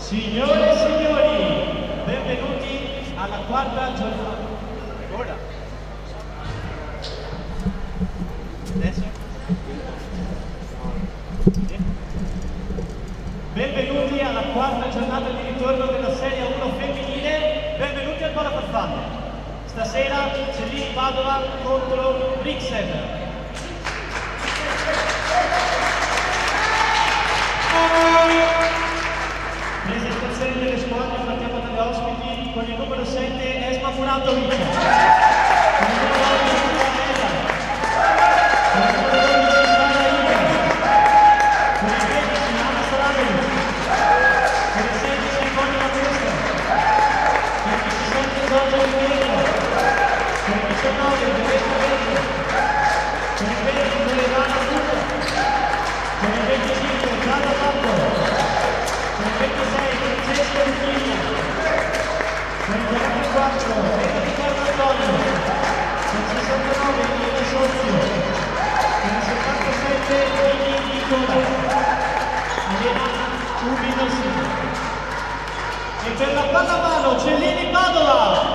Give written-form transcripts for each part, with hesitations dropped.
Signore e signori, benvenuti alla quarta giornata. Ora. Adesso? Benvenuti alla quarta giornata di ritorno della Serie 1 femminile. Benvenuti al Palafarfalle. Stasera Cellini Padova contro Brixen. Presentazione delle squadre, partiamo dalle ospiti con il numero 7 Esma Muratovic, con il numero 8 Ella, con il numero 12 Sara Iber, con il 13 Anna Sarabeli, con il 16 Conny Mattesta, con il 17 Giorgio Oliveira, con il 19 Roberto Verde, con il 20 Loredana Fuga, con il 25 Giada Tappo, con il 26 Francesco Lucchini, con il 44 Rita Di Carlo Antonio, con il 69 Nina Sozio, con il 77 Nini Nicola, Elena Ubinossi. E per la pallamano Cellini Padova!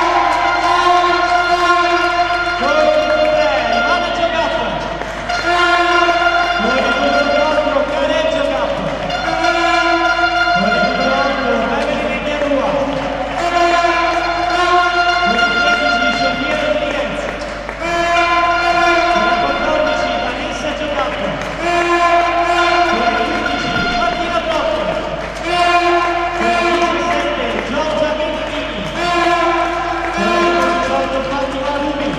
Con il numero 3 Ivana Giocappo, con il numero 4 Careggio Cappo, con il numero 8 Evelyn Ignarua, con il 13 Sofia Rodriguez, con il 14 Vanessa Giocappo, con il 15 Martina Brocco, con il 17 Giorgia Benignini, con il numero 18 Fatima Rubi,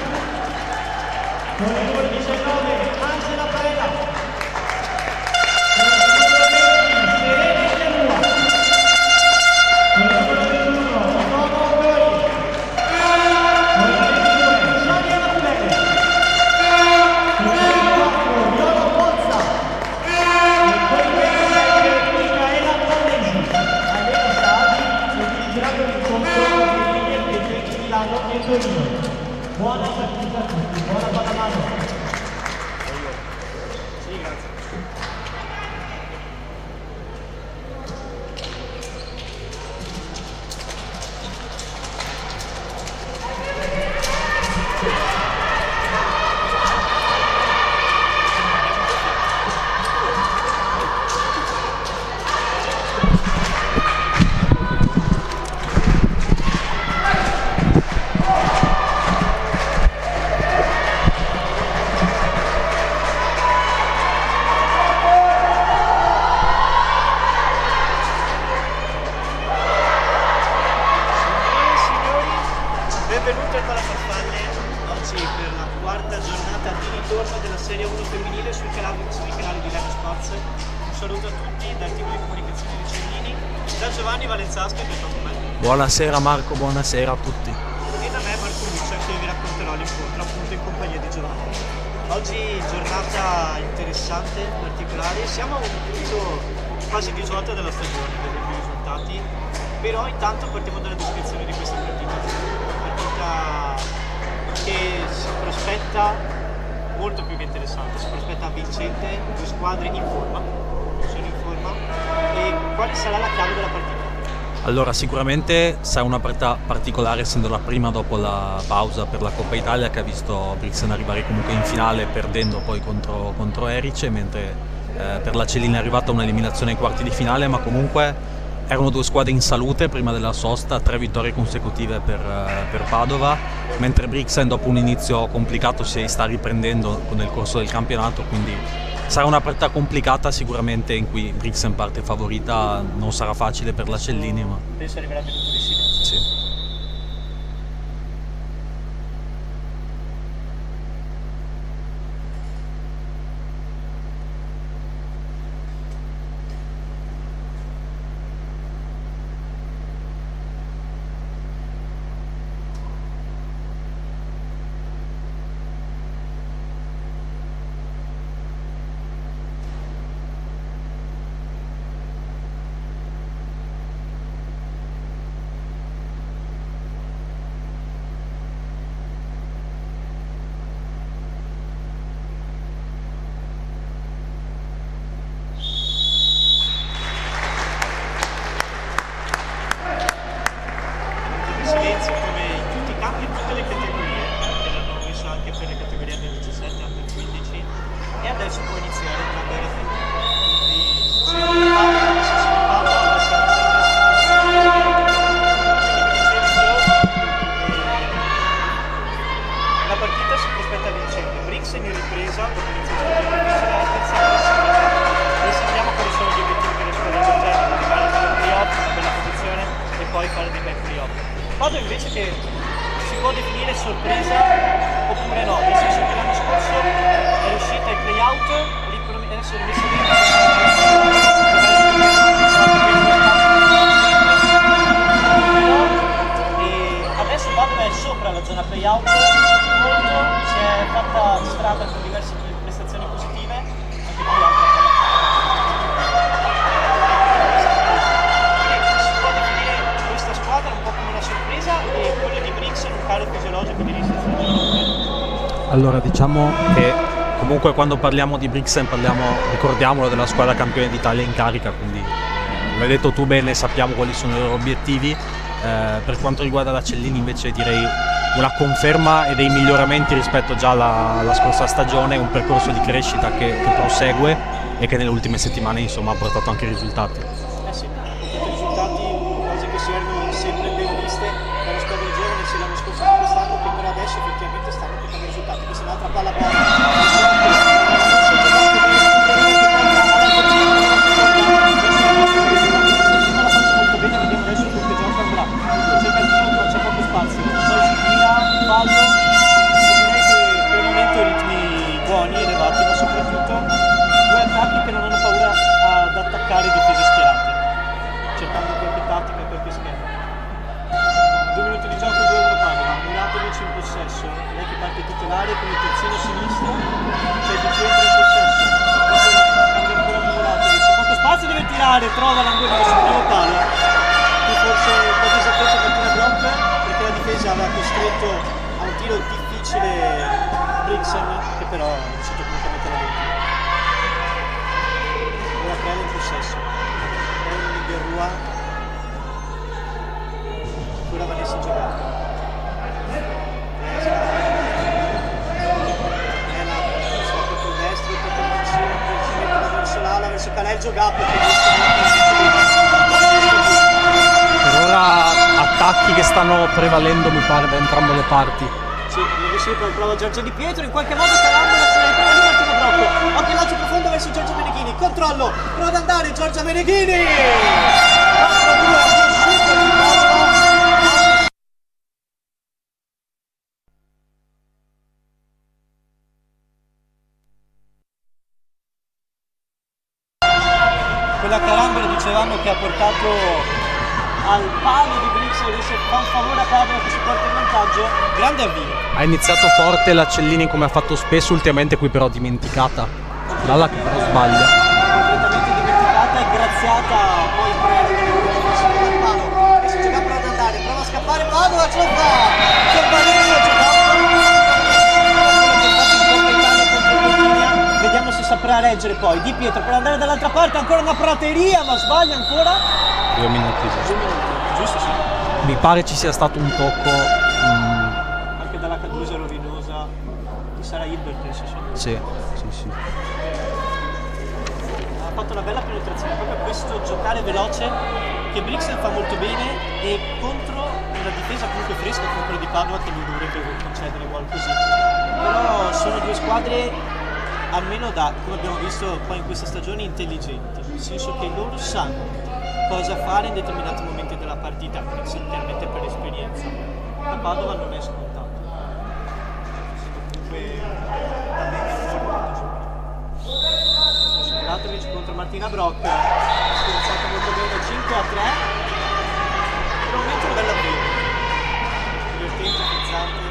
con il numero 19 Angela Paella, con il numero 20 Serena Ignarua, con il numero 21 Ivona Ogoi, con il 22 Sonia Raffaele, con il 24 Viola Pozza e con il 27 Micaela Pannesi. Allena Saadi e dirigeranno l'incontro di linee di Milano e Torino. Buona partita a tutti, buona pallamano. Sì, grazie. Benvenuti al Palafarfalle, oggi per la quarta giornata di ritorno della Serie 1 femminile sui canali di Lega Sports. Un saluto a tutti dal team di comunicazione di Cellini, da Giovanni Valenzaschi che è con me. Buonasera Marco, buonasera a tutti. E da me Marco Luccia che vi racconterò l'incontro appunto in compagnia di Giovanni. Oggi giornata interessante, particolare, siamo a un punto quasi di svolta della stagione, vedremo i risultati, però intanto partiamo dalla descrizione di questa partita. Che si prospetta molto più che interessante, si prospetta vincente, due squadre in forma, sono in forma. E quale sarà la chiave della partita? Allora, sicuramente sarà una partita particolare, essendo la prima dopo la pausa per la Coppa Italia, che ha visto Brixen arrivare comunque in finale perdendo poi contro Erice, mentre per la Cellini è arrivata un'eliminazione ai quarti di finale, ma comunque erano due squadre in salute prima della sosta, 3 vittorie consecutive per Padova, mentre Brixen dopo un inizio complicato si sta riprendendo nel corso del campionato, quindi sarà una partita complicata sicuramente in cui Brixen parte favorita, non sarà facile per la Cellini, ma Penso arriverà il minuto di silenzio. sì. e adesso può iniziare una vera tecnica. Quindi se non parla, se si riparte alla sinistra, la partita si prospetta vincente. Brixen in ripresa, dopo l'iniziativa difficile, è terza classifica e sappiamo quali sono gli obiettivi delle squadre emergenti: arrivare al playoff, una bella posizione e poi fare dei bei playoff. Vado invece che si può definire sorpresa oppure no, nel senso che l'anno scorso è riuscita ai playout e adesso è rimessa dentro e adesso Padova è sopra la zona playout molto, si è fatta strada con diverse prestazioni positive, anche qui altra si può definire questa squadra un po' come una sorpresa e quello di Brixen un calo fisiologico di registrazione. Allora, diciamo che comunque quando parliamo di Brixen ricordiamolo, della squadra campione d'Italia in carica, quindi l'hai detto tu bene, sappiamo quali sono i loro obiettivi. Per quanto riguarda la Cellini invece direi una conferma e dei miglioramenti rispetto già alla scorsa stagione, un percorso di crescita che prosegue e che nelle ultime settimane insomma ha portato anche risultati. Sì, tutti i risultati, cose che si erano sempre ben viste dalla squadra giovane sia l'anno scorso che quest'anno, che per adesso effettivamente stanno portando risultati. Questa è un'altra palla buoni, elevati, ma soprattutto due attacchi che non hanno paura ad attaccare difese schierate, cercando qualche tattica e qualche schema. 2 minuti di gioco, 2-1 Padova, Muratovic in possesso, lei che parte titolare come terzino sinistro, c'è Di Pietro in possesso, cambia ancora Muratovic, poco spazio, deve tirare, trova l'angolino sul primo palo, qui forse un po' di esattezza per Tina Brock, perché la difesa aveva costretto a un tiro difficile Brixen, che però è riuscito completamente alla ventina. Ora Crela in possesso, Emily Berrua, ancora Vanessa in giocata. Crela sotto col destro, tocca il mancino, si mette verso l'ala, verso Caleggio, Gap che per ora attacchi che stanno prevalendo mi pare da entrambe le parti. Sì, prova Giorgio Di Pietro, in qualche modo Calambola se ne riprende lì Martino Brocco, anche lancio profondo verso Giorgio Meneghini, controllo, prova ad andare Giorgia Meneghini, 4-2, riuscito di Padova. Quella Calambola dicevamo che ha portato al palo di Brixen, adesso fa un favore a Padova che si porta in vantaggio, grande avvio. Ha iniziato forte la Cellini come ha fatto spesso ultimamente, qui però dimenticata dalla che però sbaglia. Completamente dimenticata e graziata poi in dal palo. Adesso gioca prova ad andare, prova a scappare Padova, ce lo fa! Con Vanessa giocando. Vediamo se saprà reggere poi. Di Pietro per andare dall'altra parte, ancora una prateria, ma sbaglia ancora. 2 minuti, giusto sì. Mi pare ci sia stato un tocco anche dalla cadusa rovinosa di Sara Hilbert, penso. Sì. Ha fatto una bella penetrazione, proprio questo giocare veloce che Brixen fa molto bene e contro una difesa comunque fresca come quella di Padova che gli dovrebbe concedere gol così. Però sono due squadre almeno come abbiamo visto poi in questa stagione, intelligenti, nel senso che loro sanno cosa fare in determinati momenti della partita, chiaramente per esperienza. A Padova non è scontato. Comunque Muratovic contro Martina Brock, schierato molto bene, 5-3. Per un momento una bella prima. Divertente, frizzante.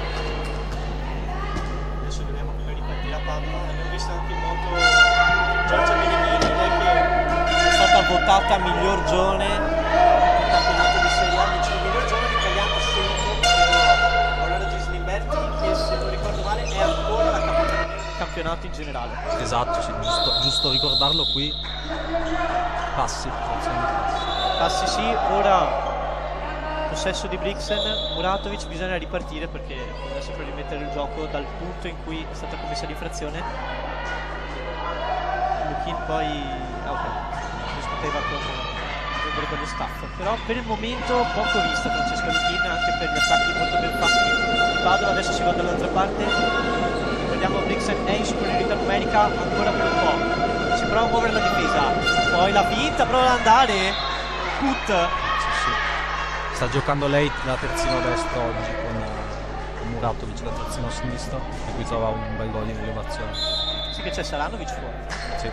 Adesso vediamo come ripartirà Padova. Abbiamo visto anche in moto Giorgia Meneghini, lei che è stata votata miglior giovane del campionato di Serie A, dice miglior giovane italiano assoluto Aurora Gislimberti, che se non ricordo male è ancora la capitana del campionato in generale. Esatto, sì, giusto ricordarlo qui. Passi sì, ora possesso di Brixen, Muratovic, bisogna ripartire perché bisogna sempre rimettere il gioco dal punto in cui è stata commessa l'infrazione. Lukin poi discuteva con membri dello staff, però per il momento poco vista Francesca Lukin, anche per gli attacchi molto ben fatti di Padova. Adesso si va dall'altra parte, vediamo Brixen è in superiorità numerica ancora per un po', si prova a muovere la difesa, poi la finta, prova ad andare Kut. Sì. Sta giocando lei da terzino destro oggi con Muratovic da terzino sinistro, e qui trova un bel gol in elevazione. Sì, che c'è Saranovic fuori. Sì.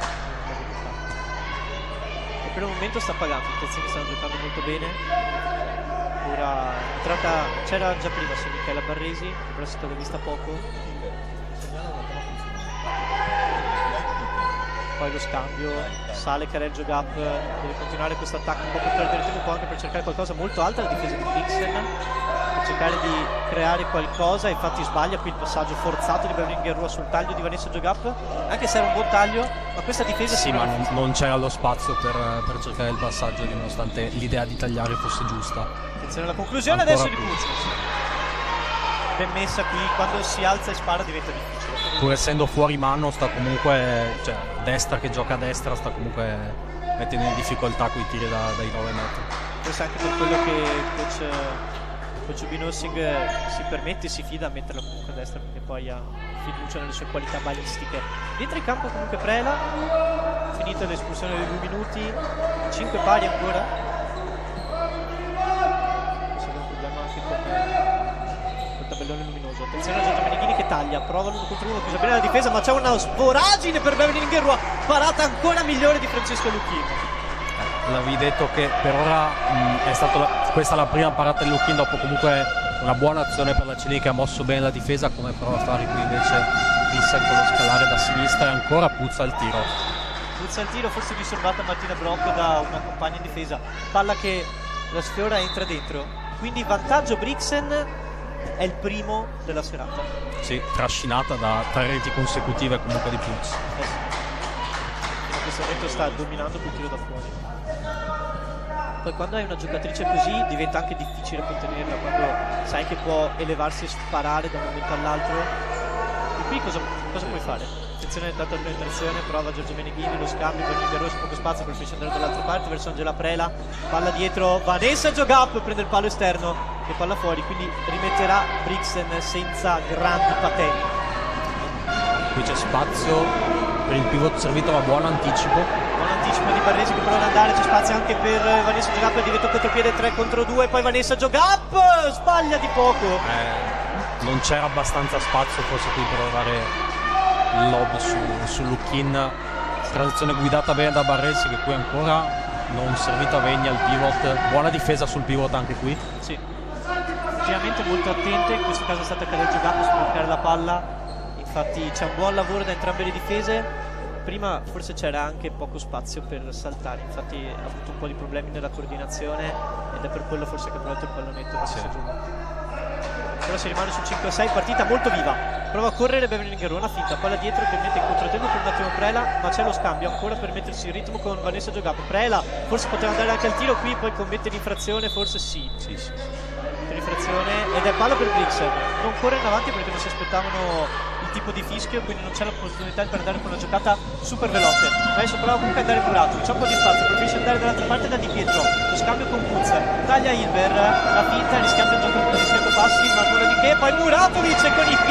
E per il momento sta pagando, i terzini stanno giocando molto bene. Ora entrata, c'era già prima su Michela Barresi, però è stata vista poco. Poi lo scambio, sale Careggio Gap, deve continuare questo attacco un po' per perdere tempo, poi anche per cercare qualcosa molto alta la difesa di Brixen, per cercare di creare qualcosa. Infatti sbaglia qui il passaggio forzato di Beverly Rua sul taglio di Vanessa Giogap, anche se era un buon taglio, ma questa difesa sì, ma non c'era lo spazio per cercare il passaggio, nonostante l'idea di tagliare fosse giusta. Attenzione alla conclusione Ancora adesso di Puzzi, ben messa qui, quando si alza e spara diventa difficile. Pur essendo fuori mano sta comunque, cioè destra che gioca a destra, sta comunque mettendo in difficoltà quei tiri dai 9 metri. Questo anche per quello che coach Binossing si permette, si fida a metterlo comunque a destra, perché poi ha fiducia nelle sue qualità balistiche. Dentro in campo comunque Prela, finita l'espulsione dei 2 minuti, 5 pari ancora. Questo è un problema anche con il tabellone luminoso. Attenzione a Giorgio Meneghini che taglia, prova l'1 contro 1, chiusa bene la difesa, ma c'è una svoragine per Beverly Ingerua, parata ancora migliore di Francesco Lucchini. L'avevi detto che per ora è stata questa la prima parata di Lucchini, dopo comunque una buona azione per la Cini che ha mosso bene la difesa, come prova a fare qui invece Vissel con lo scalare da sinistra, e ancora puzza il tiro. Puzza il tiro, forse disturbata Martina Brock da una compagna in difesa, palla che la sfiora entra dentro, quindi vantaggio Brixen, è il primo della serata. Sì, trascinata da 3 reti consecutive comunque di Puzzi. In questo momento sta dominando quel tiro da fuori. Poi quando hai una giocatrice così diventa anche difficile contenerla, quando sai che può elevarsi e sparare da un momento all'altro. E qui cosa puoi fare? Attenzione intanto alla penetrazione, prova Giorgio Meneghini, lo scambio con il Rosso, poco spazio per riuscire ad andare dall'altra parte verso Angela Prela, palla dietro, Vanessa Giogap prende il palo esterno e palla fuori, quindi rimetterà Brixen senza grandi patenti. Qui c'è spazio per il pivot servito, ma buon anticipo. Buon anticipo di Barresi che prova ad andare, c'è spazio anche per Vanessa Giogap, diventa contropiede 3 contro 2, poi Vanessa Giogap sbaglia di poco. Non c'era abbastanza spazio forse qui per trovare il lob su Lucchini. Transizione guidata bene da Barresi, che qui ancora non servita Vegna al pivot, buona difesa sul pivot anche qui. Sì, effettivamente molto attente, in questo caso è stata Careggio Gap a sbloccare la palla, infatti c'è un buon lavoro da entrambe le difese. Prima forse c'era anche poco spazio per saltare, infatti ha avuto un po' di problemi nella coordinazione ed è per quello forse che ha trovato il pallonetto. Sì. Ora si rimane su 5-6, partita molto viva, prova a correre Beverly Ingerona, finta, palla dietro che mette in controtempo per un attimo Prela, ma c'è lo scambio ancora per mettersi in ritmo con Vanessa Giogap. Prela forse poteva andare anche al tiro, qui poi commette l'infrazione, forse sì. L'infrazione, ed è palla per Brixen, non corre in avanti perché non si aspettavano il tipo di fischio, quindi non c'è l'opportunità per andare con una giocata super veloce. Adesso prova comunque ad andare Murato, c'è un po' di spazio, preferisce andare dall'altra parte da Di Pietro, lo scambio con Puzza, taglia Hilber, la finta, rischiando il gioco, rischiando passi, ma nulla di che, poi Muratovic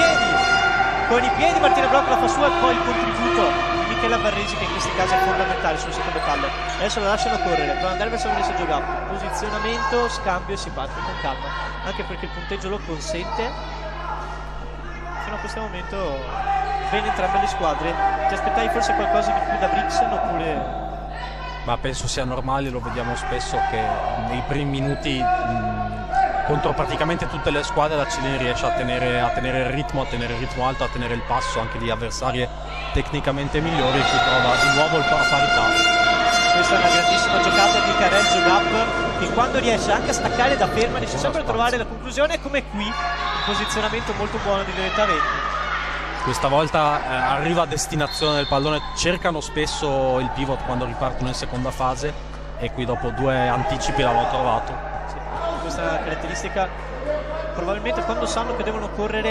con i piedi Martina Brock la fa sua, e poi il contributo di Michela Barresi, che in questi casi è fondamentale sul secondo palo. Adesso la lasciano correre, prova ad andare verso Vanessa Giogap, posizionamento, scambio e si parte con calma, anche perché il punteggio lo consente. Fino a questo momento bene entrambe le squadre. Ti aspettavi forse qualcosa di più da Brixen oppure? Ma penso sia normale, lo vediamo spesso che nei primi minuti contro praticamente tutte le squadre la Cileni riesce a tenere il ritmo alto, a tenere il passo anche di avversarie tecnicamente migliori, e qui trova di nuovo il parità. Questa è una grandissima giocata di Careggio Gap, che quando riesce anche a staccare da ferma riesce sempre a trovare la conclusione, come qui un posizionamento molto buono di Violetta Vegni. Questa volta arriva a destinazione del pallone, cercano spesso il pivot quando ripartono in seconda fase, e qui dopo 2 anticipi l'hanno trovato. Sì, questa è una caratteristica, probabilmente quando sanno che devono correre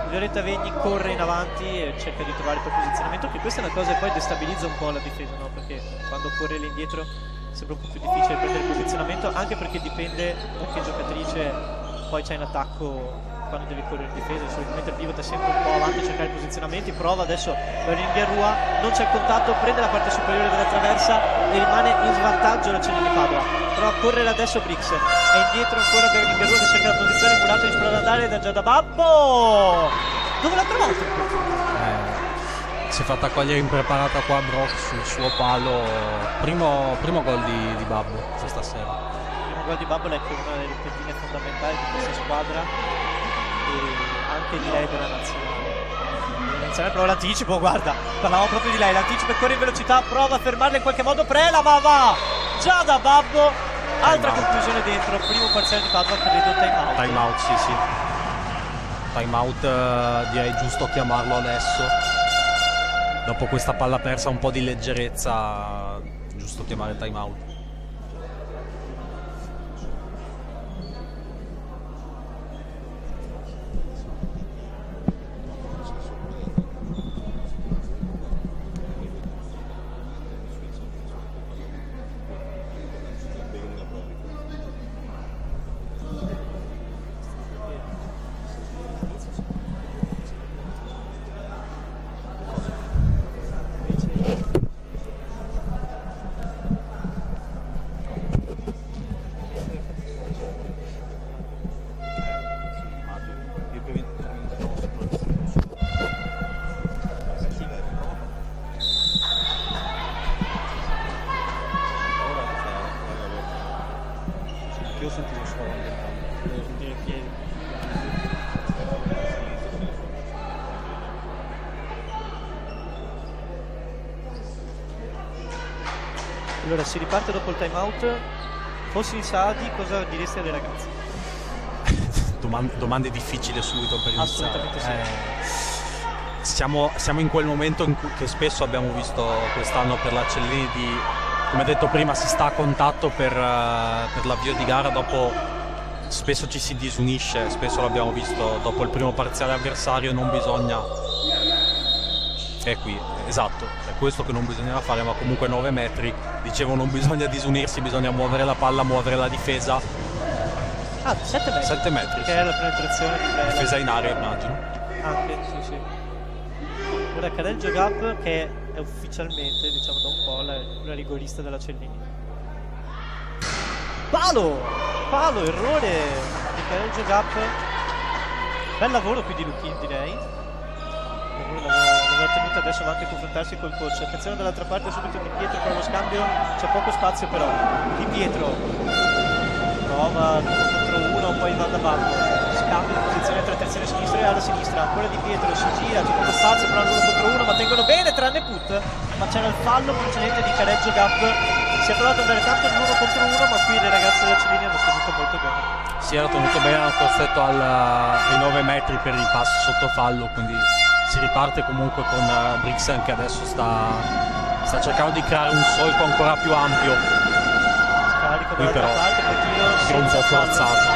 Violetta Vegni corre in avanti e cerca di trovare il posizionamento, che questa è una cosa che poi destabilizza un po' la difesa, no? Perché quando corre lì indietro sembra un po' più difficile prendere il posizionamento, anche perché dipende da che giocatrice poi c'è in attacco quando devi correre in difesa. Solitamente il pivot è sempre un po' avanti a cercare i posizionamenti. Prova adesso Berlin Garrua, non c'è il contatto, prende la parte superiore della traversa e rimane in svantaggio la Cellini Padova. Prova a correre adesso Brix, è indietro ancora Berlin Garrua che cerca la posizione, Murato riesce ad andare da Giada Babbo. Dove l'ha trovato? Si è fatta cogliere impreparata qua Brock sul suo palo. Primo gol di Babbo questa sera. Il primo gol di Babbo è una delle pedine fondamentali di questa squadra e anche di lei della nazionale. Prova l'anticipo, guarda, parlavamo proprio di lei, l'anticipo e corre in velocità, prova a fermarla in qualche modo Prela, ma va già da Babbo. Altra conclusione dentro, primo parziale di Padova, credo time out. Sì. Time out, direi giusto chiamarlo adesso. Dopo questa palla persa, un po' di leggerezza, giusto chiamare time out. Io ho sentito il suono devo sentire i piedi. Allora si riparte dopo il time out. Fossi in Saadi, cosa diresti alle ragazze? Domande difficili subito per iniziare. Assolutamente sì. Siamo in quel momento che spesso abbiamo visto quest'anno per la Cellini di, come detto prima, si sta a contatto per l'avvio di gara, dopo spesso ci si disunisce, spesso l'abbiamo visto dopo il primo parziale avversario, non bisogna, è qui, esatto, è questo che non bisognava fare, ma comunque 9 metri, dicevo, non bisogna disunirsi, bisogna muovere la palla, muovere la difesa. 7 metri. 7 metri, che sì. è la penetrazione di Prela. Difesa in aria, immagino. Anche, sì. Ora Karel Jogab, che è ufficialmente, diciamo da un po', la rigorista della Cellini. Palo, errore di Karel Jogab. Bel lavoro qui di Luchin, direi. L'aveva tenuto, adesso va anche a confrontarsi col coach. Attenzione dall'altra parte, subito Di Pietro per lo scambio, c'è poco spazio però. Di Pietro prova contro uno, poi va da Babbo, scambio di posizione tra terzino sinistro e alla sinistra, ancora Di Pietro si gira, c'è poco spazio però uno contro uno, ma tengono bene tranne Put, ma c'era il fallo precedente di Karel Jogab. Si è provato ad andare tanto l'uno contro uno, ma qui le ragazze della Cellini hanno tenuto molto bene. Si era tenuto bene, hanno costretto ai 9 metri per i passi sotto fallo, quindi si riparte comunque con Brixen che adesso sta cercando di creare un solco ancora più ampio. Scarico Qui però dall'altra parte, è un po' forzato.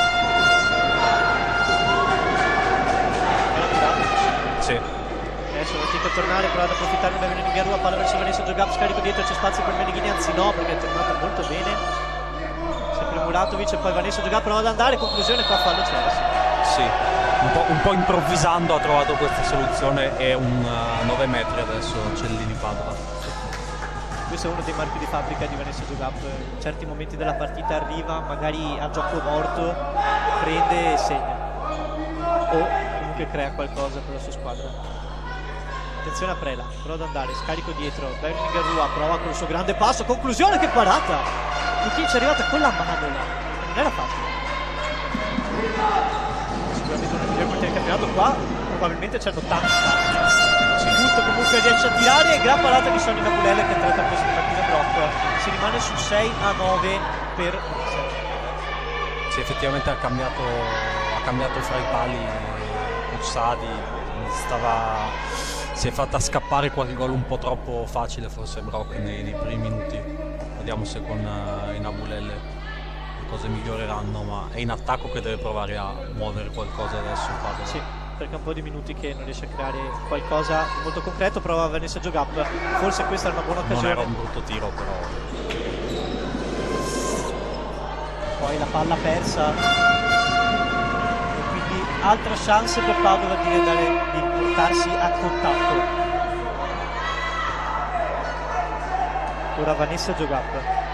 Sì. Adesso fatica a tornare, prova ad approfittare da Berlin Garrua, palla verso Vanessa Jogab, scarico dietro, c'è spazio per Meneghini, anzi no, perché è tornata molto bene. Sempre Muratovic e poi Vanessa Jogab prova ad andare, conclusione qua fallo c'era. Sì, un po' improvvisando ha trovato questa soluzione e un 9 metri adesso Cellini Padova. Questo è uno dei marchi di fabbrica di Vanessa Jogab, in certi momenti della partita arriva magari a gioco morto, prende e segna o comunque crea qualcosa per la sua squadra. Attenzione a Prela, prova ad andare, scarico dietro, Berlin Garrua prova con il suo grande passo, conclusione, che parata! Lukin ci è arrivata con la manola, non era facile. Sicuramente uno dei migliori portieri del campionato, qua probabilmente c'erano tanti passi. Tutto comunque riesce a tirare, gran parata di Sonny Nabulele che è entrata questa partita Brock. Si rimane su 6-9 per Sì, effettivamente ha cambiato fra i pali Sadi, si è fatta scappare qualche gol un po' troppo facile forse Brock nei primi minuti. Vediamo se con i Nabulele le cose miglioreranno, ma è in attacco che deve provare a muovere qualcosa adesso. Sì. perché è un po' di minuti che non riesce a creare qualcosa di molto concreto. Prova Vanessa Giogap, forse questa è una buona occasione. Non era un brutto tiro, però. Poi la palla persa, e quindi altra chance per Padova di portarsi a contatto. Ora Vanessa Giogap.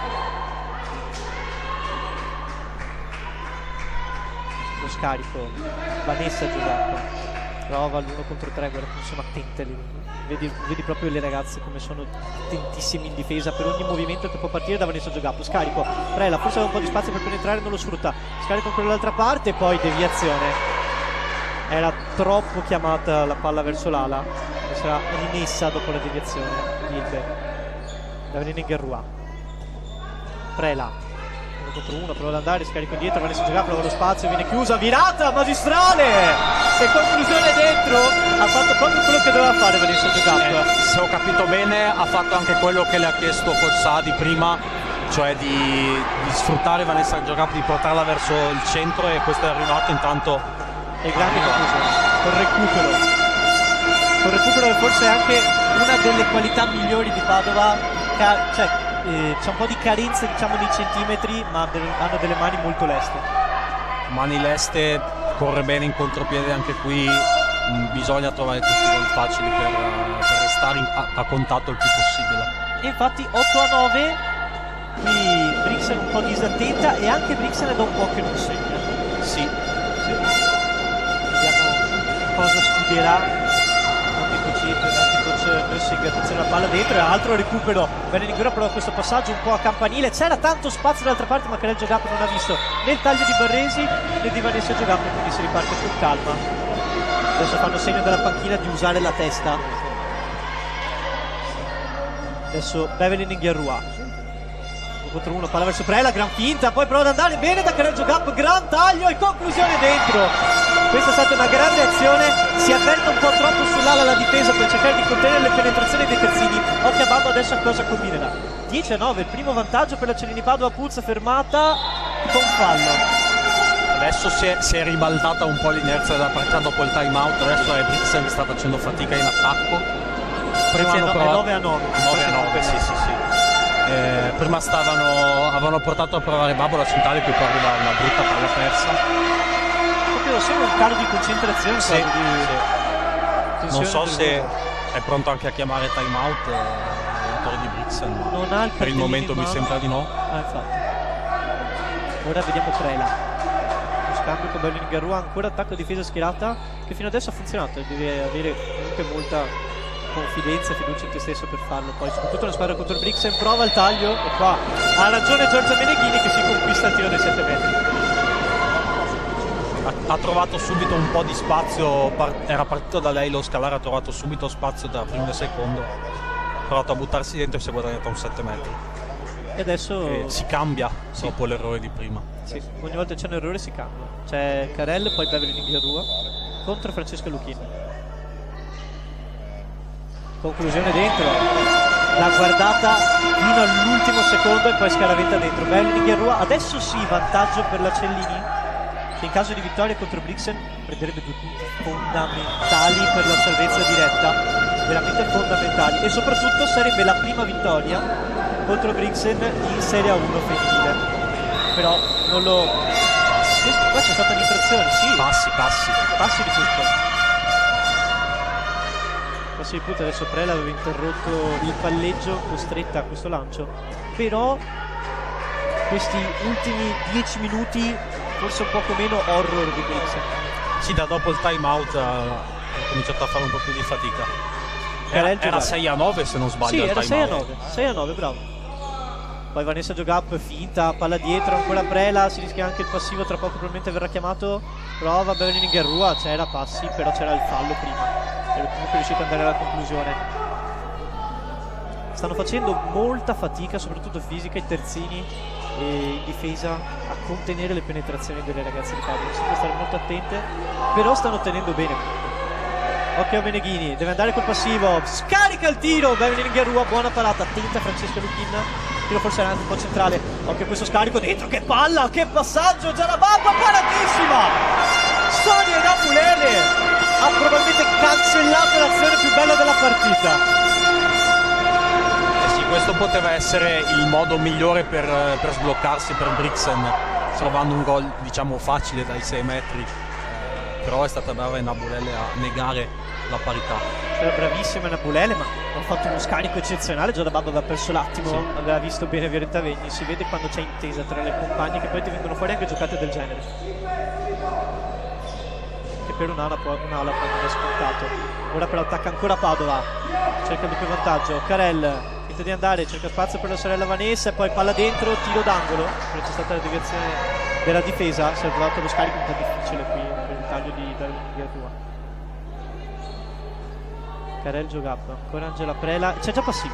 Lo scarico, Vanessa Giogap prova l'1 contro 3, guarda come sono attente vedi proprio le ragazze come sono attentissime in difesa per ogni movimento che può partire da Vanessa Giogap. Scarico, Prela forse ha un po' di spazio per penetrare, non lo sfrutta, scarico con quell'altra parte, poi deviazione, era troppo chiamata la palla verso l'ala, sarà rimessa dopo la deviazione. Gilbert da venire in Guerrua, Prela 1 contro 1, prova ad andare, scarico indietro, Vanessa Giogap prova lo spazio, viene chiusa, virata magistrale e conclusione dentro. Ha fatto proprio quello che doveva fare Vanessa Giogap. Se ho capito bene, ha fatto anche quello che le ha chiesto Coach Sadi prima, cioè di sfruttare Vanessa Giogap, di portarla verso il centro, e questo è arrivato intanto. E grande conclusione con recupero che forse è anche una delle qualità migliori di Padova. Cioè, c'è un po' di carenza, diciamo, nei centimetri, ma hanno delle mani molto leste. Mani leste, corre bene in contropiede anche qui. Bisogna trovare questi gol facili per restare a contatto il più possibile. E infatti 8-9, qui Brixen un po' disattenta, e anche Brixen è da un po' che non segna. Sì. Vediamo cosa studierà attenzione alla palla dentro, e altro recupero. Bene Nigura prova questo passaggio un po' a campanile, c'era tanto spazio dall'altra parte ma Karel Giogap non ha visto né il taglio di Barresi né di Vanessa Giogap, quindi si riparte con calma. Adesso fanno segno dalla panchina di usare la testa. Adesso Bevelin in Guerrua 1 contro 1, palla verso Prela, gran finta, poi prova ad andare bene da Karel Giogap, gran taglio e conclusione dentro. Questa è stata una grande azione, si è aperta un po' troppo sull'ala la difesa per cercare di contenere le penetrazioni dei terzini. Occhio a Bambo adesso a cosa combinerà. 10-9, il primo vantaggio per la Cerini Padova. Puzza fermata con fallo. Adesso si è ribaltata un po' l'inerzia della partita dopo il time out, adesso è Brixen che sta facendo fatica in attacco. Prima è 9-9. 9-9, sì. Prima avevano portato a provare Babbo la centrale, poi arriva una brutta palla persa. Solo un calo di concentrazione, sì. Non so se è pronto anche a chiamare time out l'allenatore di Brixen, ma non ha il per il momento mi sembra di no. Infatti. Ora vediamo Prela, lo scambio con Bevelin Guerrua, ancora attacco difesa schierata che fino adesso ha funzionato, deve avere comunque molta confidenza e fiducia in te stesso per farlo. Poi soprattutto una squadra contro il Brixen, prova il taglio e qua ha ragione Giorgia Meneghini che si conquista il tiro dai 7 metri. Ha trovato subito un po' di spazio, era partito da lei lo scalare, ha trovato subito spazio da primo e secondo, ha provato a buttarsi dentro e si è guadagnato un 7 metri. E adesso si cambia dopo l'errore di prima. Sì, ogni volta che c'è un errore si cambia. C'è Karel, poi Bevelin in Guerrua contro Francesca Luchin. Conclusione dentro, l'ha guardata fino all'ultimo secondo e poi scaraventa dentro. Bevelin in Guerrua, adesso sì, vantaggio per la Cellini, che in caso di vittoria contro Brixen prenderebbe 2 punti fondamentali per la salvezza diretta, veramente fondamentali, e soprattutto sarebbe la prima vittoria contro Brixen in Serie A1 femminile. Però non lo... Qua c'è stata un'infrazione, sì. Passi di punto. Passi di punto, adesso Prela aveva interrotto il palleggio, costretta a questo lancio, però questi ultimi 10 minuti forse un poco meno horror di Brixen. Sì, da dopo il time out ha cominciato a fare un po' più di fatica. Era 6-9 se non sbaglio. Sì, era 6-9, bravo. Poi Vanessa Giogap finta, palla dietro, ancora Prela, si rischia anche il passivo, tra poco probabilmente verrà chiamato. Prova Bevelin in Guerrua, c'era passi, però c'era il fallo prima. Era comunque riuscito ad andare alla conclusione. Stanno facendo molta fatica, soprattutto fisica, i terzini e in difesa, a contenere le penetrazioni delle ragazze di Padova. Bisogna stare molto attente, però stanno tenendo bene. Occhio a Meneghini, deve andare col passivo, scarica il tiro, Bevelin in Guerrua, buona parata, attenta Francesca Luchin, tiro forse era un po' centrale. Occhio a questo scarico dentro, che palla, che passaggio, già la bamba paratissima, Sonia Napulele ha probabilmente cancellato l'azione più bella della partita. Sì, questo poteva essere il modo migliore per sbloccarsi per Brixen, trovando un gol diciamo facile dai 6 metri, però è stata brava Nabulele a negare la parità. Era bravissima Nabulele, ma ha fatto uno scarico eccezionale. Già da Babbo aveva perso l'attimo, Sì. aveva visto bene Violentavegni. Si vede quando c'è intesa tra le compagne che poi ti vengono fuori anche giocate del genere, che per un'ala poi non è scontato. Ora però attacca ancora Padova, cerca il doppio vantaggio. Carel finta di andare, cerca spazio per la sorella Vanessa e poi palla dentro, tiro d'angolo. Però c'è stata la deviazione della difesa, si è trovato lo scarico un po' difficile qui per il taglio di Tua. Carel gioca up, ancora Angela Prela, c'è già passivo.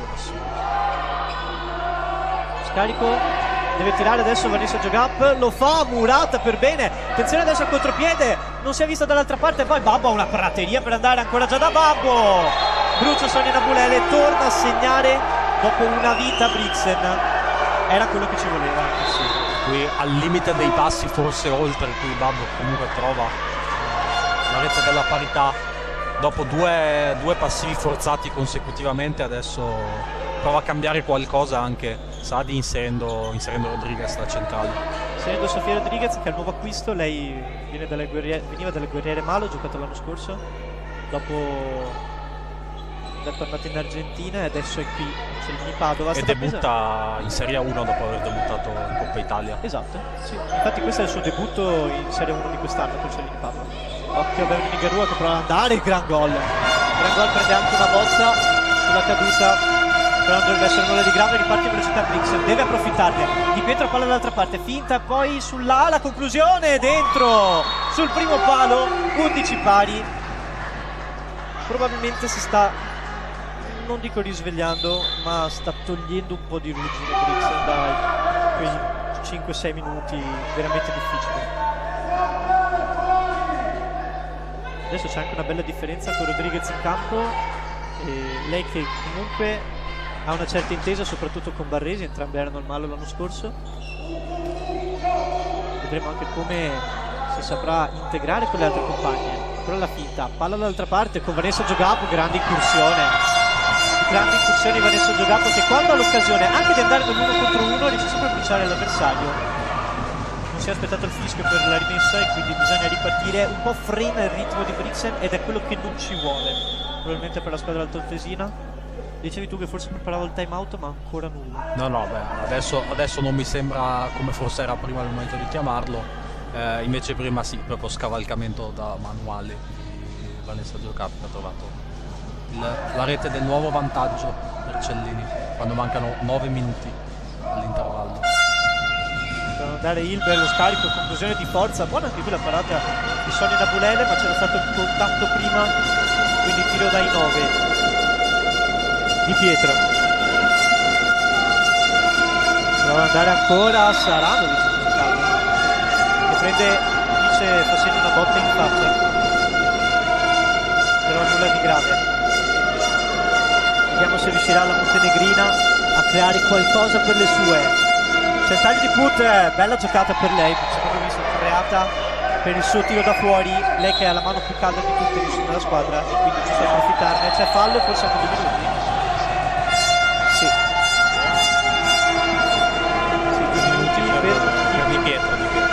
Scarico, deve tirare adesso Vanessa gioca up, lo fa Murata per bene, attenzione adesso al contropiede, non si è vista dall'altra parte, poi Babbo ha una prateria per andare ancora già da Babbo. Brucia Sonia Nabulele, torna a segnare dopo una vita Brixen, era quello che ci voleva. Sì. Qui al limite dei passi, forse oltre, qui Babbo comunque trova la rete della parità. Dopo due passivi forzati consecutivamente, adesso prova a cambiare qualcosa anche Sadi inserendo Rodriguez da centrale. Inserendo Sofia Rodriguez, che è il nuovo acquisto. Lei veniva dalle Guerriere Malo, ha giocato l'anno scorso, dopo è tornata in Argentina e adesso è qui in Celini Padova E debutta in Serie 1 dopo aver debuttato in Coppa Italia. Esatto, sì. Infatti questo è il suo debutto in Serie 1 di quest'anno con Celini Padova. Occhio a Beverly Garua che prova ad andare, il gran gol, prende anche una botta sulla caduta, però non dovrebbe essere nulla di grave. Riparte in velocità Brixen, deve approfittarne. Di Pietro palla dall'altra parte, finta, poi sull'ala, conclusione, dentro sul primo palo, 11 pari. Probabilmente si sta, non dico risvegliando, ma sta togliendo un po' di ruggine Brixen dai quei 5-6 minuti veramente difficili. Adesso c'è anche una bella differenza con Rodriguez in campo, e lei che comunque ha una certa intesa soprattutto con Barresi, entrambi erano al Malo l'anno scorso. Vedremo anche come si saprà integrare con le altre compagne. Però la finta, palla dall'altra parte con Vanessa Giogapo, grande incursione di Vanessa Giogapo, che quando ha l'occasione anche di andare nell'uno contro uno riesce sempre a bruciare l'avversario. Non si è aspettato il fischio per la rimessa e quindi bisogna ripartire, un po' frena il ritmo di Brixen ed è quello che non ci vuole probabilmente per la squadra altoatesina. Dicevi tu che forse preparava il time out, ma ancora nulla. No, adesso non mi sembra come forse era prima il momento di chiamarlo, invece prima sì, proprio scavalcamento da manuale di Vanessa Giocap, che ha trovato la rete del nuovo vantaggio per Cellini quando mancano 9 minuti all'intervallo. Devono dare Hilber lo scarico, conclusione di forza, buona anche qui la parata di Sonia Nabulele, ma c'era stato il contatto prima, quindi tiro dai 9 di Pietro. Prova ad andare ancora Saranovic, che prende, dice, fa segno una botta in faccia, però nulla di grave. Vediamo se riuscirà la montenegrina a creare qualcosa per le sue. C'è il taglio di Put, bella giocata per lei, secondo me è creata per il suo tiro da fuori, lei che ha la mano più calda di tutte nella squadra e quindi ci sa approfittarne. C'è fallo, forse anche 2 minuti. Sì, 2 minuti per Di Pietro.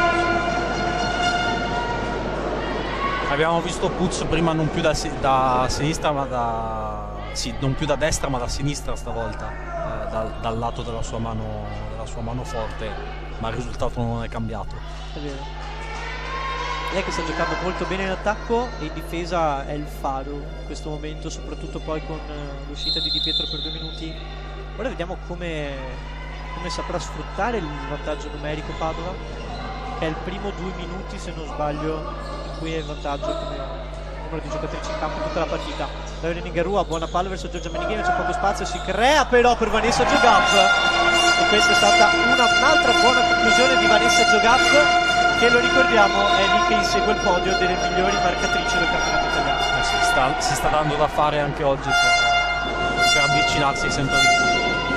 Abbiamo visto Puz prima non più da sinistra ma non più da destra ma da sinistra stavolta, dal lato della sua mano forte, ma il risultato non è cambiato. È vero. Lei che sta giocando molto bene in attacco e in difesa è il faro in questo momento, soprattutto poi con l'uscita di Di Pietro per 2 minuti. Ora vediamo come saprà sfruttare il vantaggio numerico Padova, che è il primo 2 minuti se non sbaglio in cui è in vantaggio come numero di giocatrici in campo tutta la partita. Davide Garua, buona palla verso Giorgia Menighini, c'è poco spazio, si crea però per Vanessa Giogap, e questa è stata un'altra buona conclusione di Vanessa Giogap, che lo ricordiamo è lì che insegue il podio delle migliori marcatrici del campionato italiano. Si sta dando da fare anche oggi per avvicinarsi sempre di più.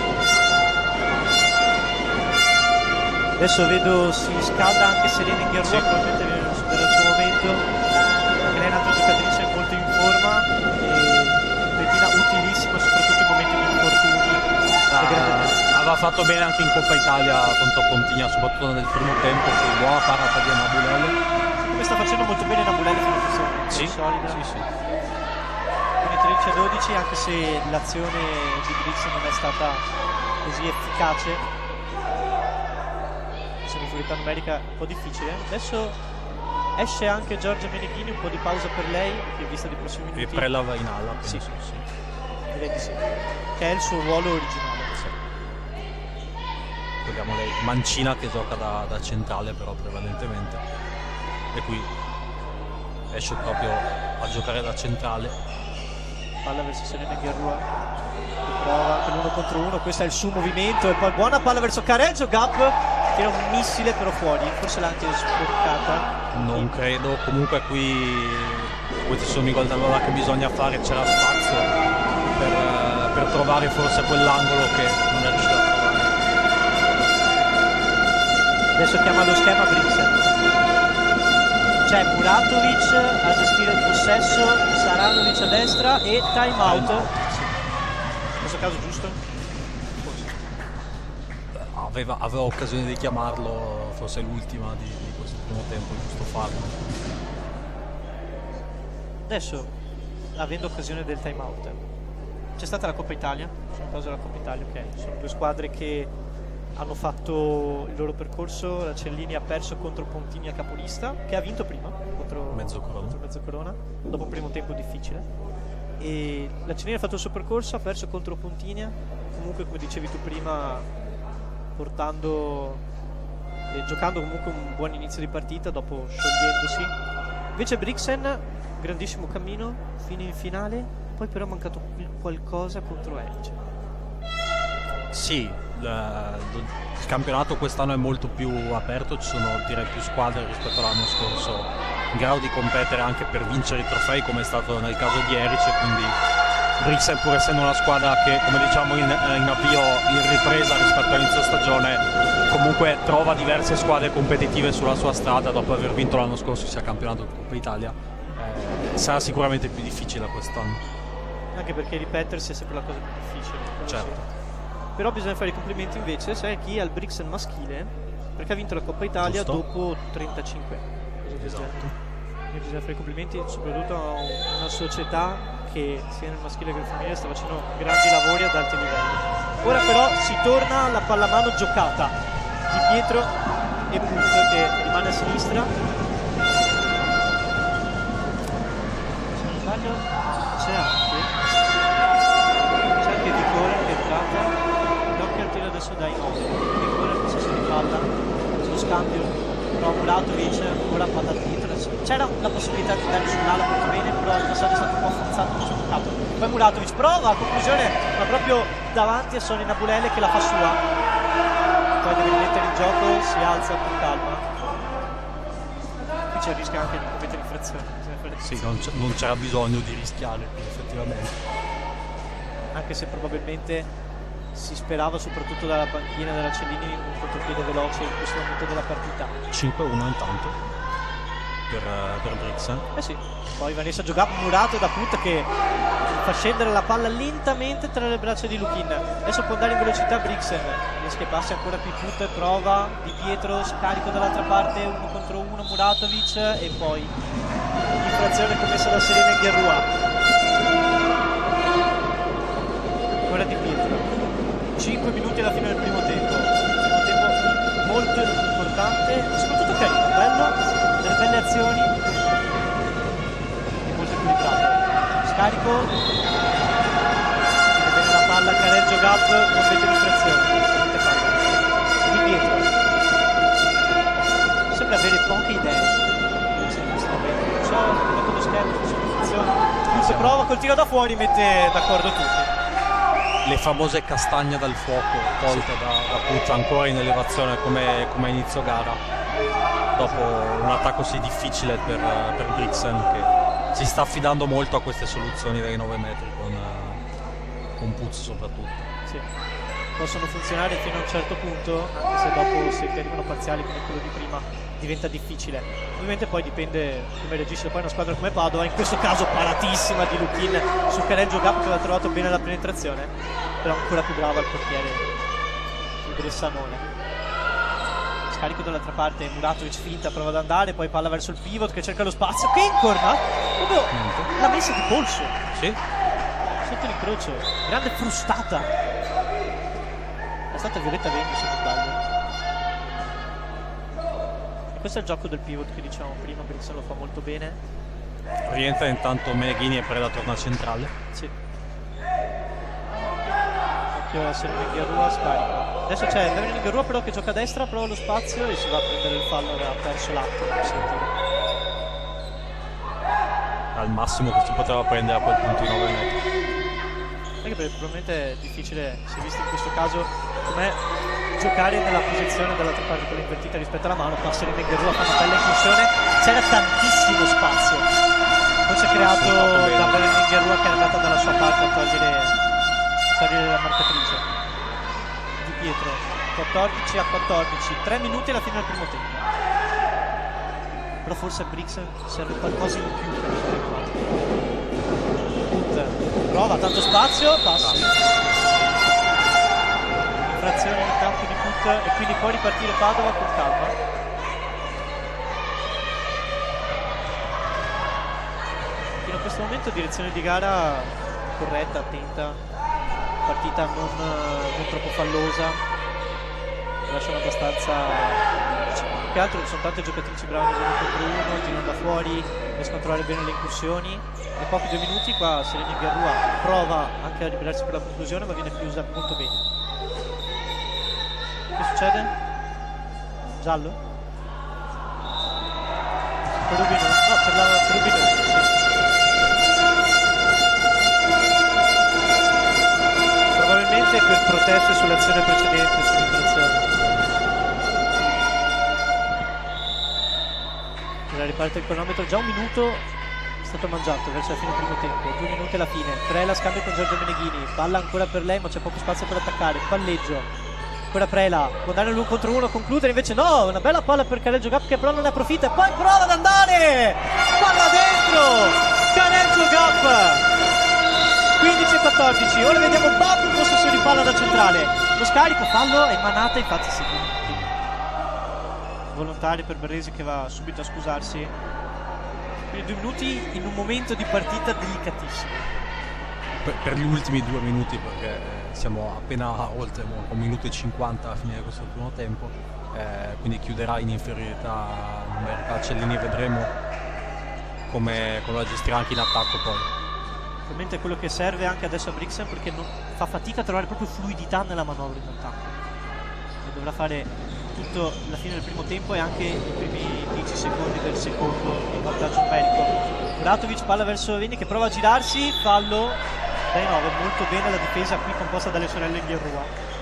Adesso vedo si scalda anche Selena Garua, probabilmente viene a superare il suo momento, perché lei è un'altra giocatrice molto forma e Bettina utilissima soprattutto in momenti di infortuni. Aveva fatto bene anche in Coppa Italia contro Pontigna, soprattutto nel primo tempo, con buona parata di Nabulele. Come sta facendo molto bene Nabulele fino a questo Sì, solida. sì. Quindi 13-12, anche se l'azione di Brixen non è stata così efficace. Inferiorità numerica un po' difficile. Adesso esce anche Giorgia Meneghini, un po' di pausa per lei, che vista di prossimi minuti. E Prela va in ala, Sì. penso, sì. Direi di sì. Che è il suo ruolo originale. Vediamo lei, Mancina che gioca da centrale però prevalentemente. E qui esce proprio a giocare da centrale. Palla verso Serena Gherrua, prova per l'uno contro uno, questo è il suo movimento e poi buona palla verso Careggio, Gap tira un missile però fuori, forse l'ha anche sporcata. Non credo, comunque qui questi sono i gol d'allora che bisogna fare, c'era spazio per trovare forse quell'angolo che non è riuscito a trovare. Adesso chiama lo schema Brixen. C'è Muratovic a gestire il possesso, Saranovic a destra e time out. In questo caso giusto? Aveva occasione di chiamarlo, forse l'ultima di questo primo tempo, è giusto farlo. Adesso, avendo occasione del time out, c'è stata la Coppa Italia, sono cose della Coppa Italia, ok, sono due squadre che hanno fatto il loro percorso. La Cellini ha perso contro Pontini a capolista, che ha vinto prima contro Mezzocorona dopo un primo tempo difficile, e la Cellini ha fatto il suo percorso, ha perso contro Pontinia, comunque come dicevi tu prima portando e giocando comunque un buon inizio di partita dopo sciogliendosi. Invece Brixen, grandissimo cammino fino in finale, poi però è mancato qualcosa contro Erice. Sì, il campionato quest'anno è molto più aperto, ci sono direi più squadre rispetto all'anno scorso in grado di competere anche per vincere i trofei, come è stato nel caso di Erice, quindi Brixen, pur essendo una squadra che, come diciamo in avvio, in ripresa rispetto all'inizio stagione, comunque trova diverse squadre competitive sulla sua strada dopo aver vinto l'anno scorso sia campionato che Coppa Italia. Sarà sicuramente più difficile quest'anno, anche perché ripetersi è sempre la cosa più difficile. Certo. Sì. Però bisogna fare i complimenti invece, sai chi? Al Brixen maschile, perché ha vinto la Coppa Italia dopo 35 anni. Esatto. Quindi bisogna fare i complimenti soprattutto a una società che sia nel maschile che nel femminile sta facendo grandi lavori ad alti livelli. Ora però si torna alla pallamano giocata di Pietro e Punt, che rimane a sinistra. Se non sbaglio c'è anche Di Cora che è entrata. Al tiro adesso dai 9, che ora il possesso di palla sullo scambio, però Muratovic ora palla dietro. C'era la possibilità di andare sull'ala molto bene, però il passaggio è stato un po' forzato, non c'è toccato. Poi Muratovic prova, a conclusione, ma proprio davanti a Sonia Nabulele che la fa sua, poi deve rimettere in gioco, si alza con calma. Qui c'è il rischio anche di commettere infrazioni. Sì, non c'era bisogno di rischiare effettivamente, anche se probabilmente si sperava soprattutto dalla panchina della Cellini un contropiede veloce in questo momento della partita. 5-1 intanto per Brixen. Sì, poi Vanessa Giogap murato da Punt che fa scendere la palla lentamente tra le braccia di Luchin. Adesso può andare in velocità Brixen, rischia che passi ancora più Punt, prova Di Pietro, scarico dall'altra parte, 1 contro 1 Muratovic e poi infrazione commessa da Serena Gherrua. Ora Di Pietro. 5 minuti alla fine del primo tempo molto importante, soprattutto carino, bello, delle belle azioni e molto equilibrato. Scarico, vede la palla, Careggio Gap, compete l'infrazione, Di Pietro sembra avere poche idee, non so, dopo lo schermo, si prova col tiro da fuori, mette d'accordo tutti. Le famose castagne dal fuoco tolte da Punt ancora in elevazione come inizio gara, dopo un attacco così difficile per Brixen, che si sta affidando molto a queste soluzioni dai 9 metri con Puz soprattutto. Sì. possono funzionare fino a un certo punto, anche se dopo, se ti arrivano parziali come quello di prima, diventa difficile. Ovviamente poi dipende come reagisce poi una squadra come Padova, in questo caso paratissima di Lukin su Karel Jogap, che aveva trovato bene la penetrazione, però ancora più brava il portiere il Bressanone. Scarico dall'altra parte, Muratovic finta, prova ad andare, poi palla verso il pivot che cerca lo spazio, che incorna proprio la messa di polso, Sì. sotto l'incrocio, grande frustata, è stata Violetta Vegni se non sbaglio. E questo è il gioco del pivot che dicevamo prima, Brixen lo fa molto bene. Rientra intanto Meneghini e Preda torna centrale. Sì. Occhio a Serena Gherrua, scarica. Adesso c'è Serena Gherrua però che gioca a destra, prova lo spazio e si va a prendere il fallo, aveva perso l'atto. Al massimo che si poteva prendere a quel punto i 9 metri. Anche perché probabilmente è difficile, si è visto in questo caso com'è giocare nella posizione dall'altra parte, quella invertita rispetto alla mano. Qua Serena Gherrua fa una bella incursione, c'era tantissimo spazio, poi si è creato da Serena Gherrua che è andata dalla sua parte a togliere la marcatrice. Di Pietro, 14 a 14, 3 minuti alla fine del primo tempo, però forse a Brixen serve qualcosa in più per il prova, tanto spazio, passa. Infrazione nel campo di Put e quindi può ripartire Padova con calma. Fino a questo momento direzione di gara corretta, attenta, partita non troppo fallosa, lasciano abbastanza, più che altro sono tante giocatrici brave in 1 contro 1, tirano da fuori, riescono a trovare bene le incursioni. E pochi 2 minuti qua Serena Gherrua prova anche a liberarsi per la conclusione, ma viene chiusa molto bene. Che succede? Giallo? Per Rubino? No, per Rubino, sì. Probabilmente per proteste sull'azione precedente, sull'infrazione. Ora riparte il cronometro, già 1 minuto è stato mangiato verso la fine del primo tempo, 2 minuti alla fine. Prela scambia con Giorgio Meneghini, palla ancora per lei ma c'è poco spazio per attaccare, palleggio, ancora Prela, può andare l'1 contro 1, concludere, invece no, una bella palla per Karel Jogap che però non ne approfitta e poi prova ad andare, palla dentro, Karel Jogap, 15 a 14, ora vediamo Babu in possesso di palla da centrale, lo scarico, fallo e manata, infatti sì. Volontari per Barresi che va subito a scusarsi. Quindi 2 minuti in un momento di partita delicatissimo. Per gli ultimi 2 minuti, perché siamo appena oltre 1 minuto e 50 a finire questo primo tempo, quindi chiuderà in inferiorità numerica Cellini e vedremo come la gestirà anche in attacco poi. Probabilmente è quello che serve anche adesso a Brixen, perché fa fatica a trovare proprio fluidità nella manovra in attacco e dovrà fare tutto la fine del primo tempo e anche i primi 10 secondi del secondo in vantaggio numerico. Muratovic, palla verso Veni che prova a girarsi, fallo dai 9, molto bene la difesa qui composta dalle sorelle Gherrua.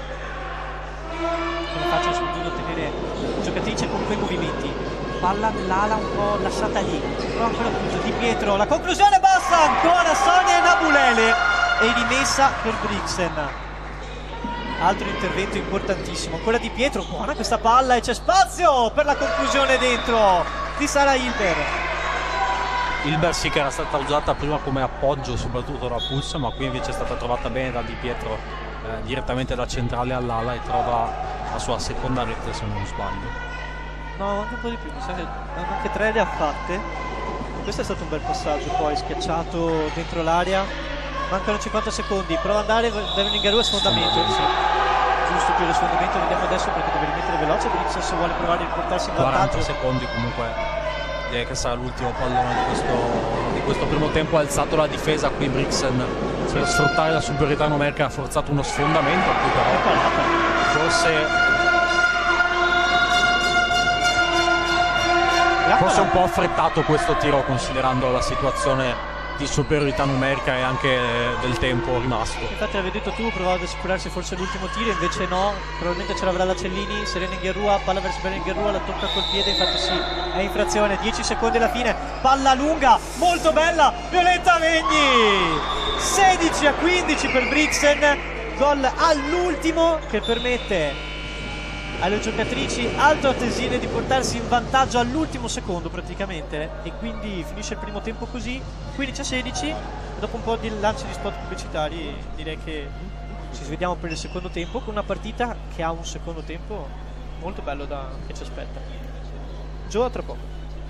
Come faccio soprattutto a tenere giocatrice con quei movimenti, palla nell'ala un po' lasciata lì, però ancora appunto Di Pietro, la conclusione bassa, ancora Sonia Nabulele e rimessa per Brixen. Altro intervento importantissimo, ancora Di Pietro, buona questa palla e c'è spazio per la conclusione dentro di Sara Hilber. Hilber sì che era stata usata prima come appoggio soprattutto da Puls, ma qui invece è stata trovata bene da Di Pietro direttamente da centrale all'ala e trova la sua seconda rete se non sbaglio. No, anche un po' di più, mi sa che anche 3 le ha fatte. Questo è stato un bel passaggio, poi schiacciato dentro l'area, mancano 50 secondi, prova ad andare, Devin Gherrua sfondamento, sì. Giusto più lo sfondamento, vediamo adesso perché deve rimettere veloce, Brixen se vuole provare a riportarsi in vantaggio. 40 secondi comunque, direi che sarà l'ultimo pallone di questo primo tempo. Ha alzato la difesa qui Brixen per sfruttare la superiorità numerica, ha forzato uno sfondamento qui però forse un po' affrettato questo tiro considerando la situazione di superiorità numerica e anche del tempo rimasto. Infatti l'avevi detto tu, provava ad assicurarsi forse l'ultimo tiro, invece no, probabilmente ce l'avrà la Cellini. Serena Gherrua, palla verso Serena Gherua, la tocca col piede, infatti sì, è infrazione, 10 secondi alla fine, palla lunga, molto bella, Violetta Vegni, 16 a 15 per Brixen, gol all'ultimo che permette alle giocatrici altoatesine di portarsi in vantaggio all'ultimo secondo praticamente, e quindi finisce il primo tempo così 15-16, e dopo un po' di lanci di spot pubblicitari direi che ci svediamo per il secondo tempo, con una partita che ha un secondo tempo molto bello che ci aspetta. Gio, a tra poco.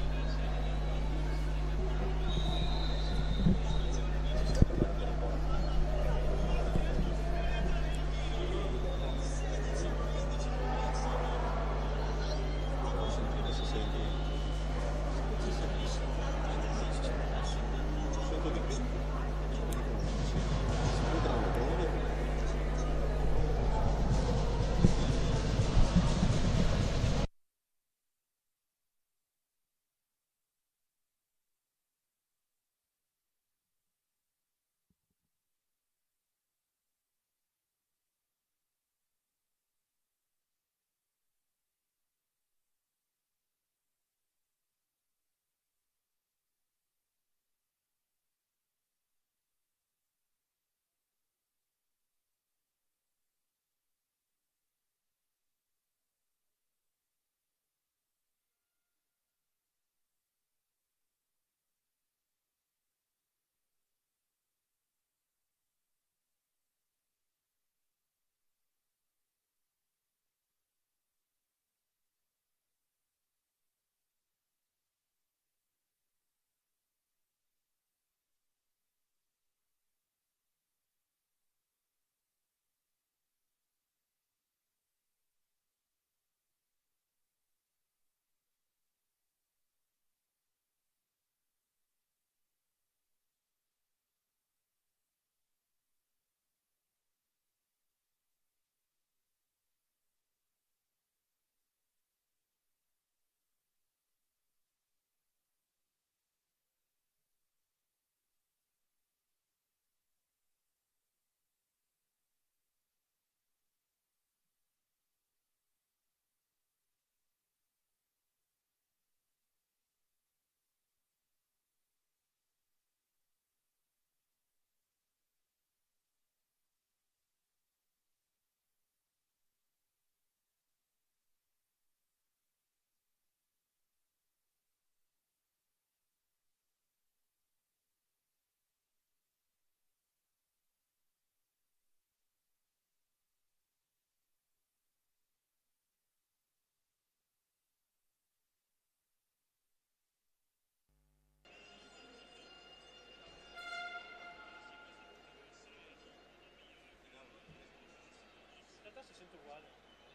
Si sente uguale,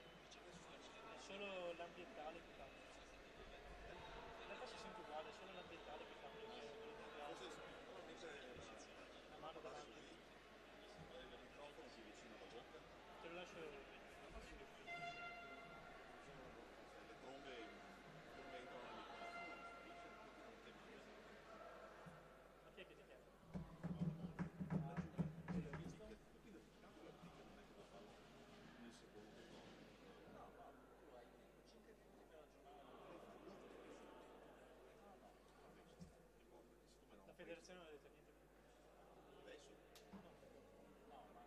è solo l'ambientale che cambia. In realtà si sente uguale, è solo l'ambientale che cambia. Una mano davanti. Te lo lascio. Ma chi è che ti chiama? La federazione non ha detto niente. Adesso? No, ma...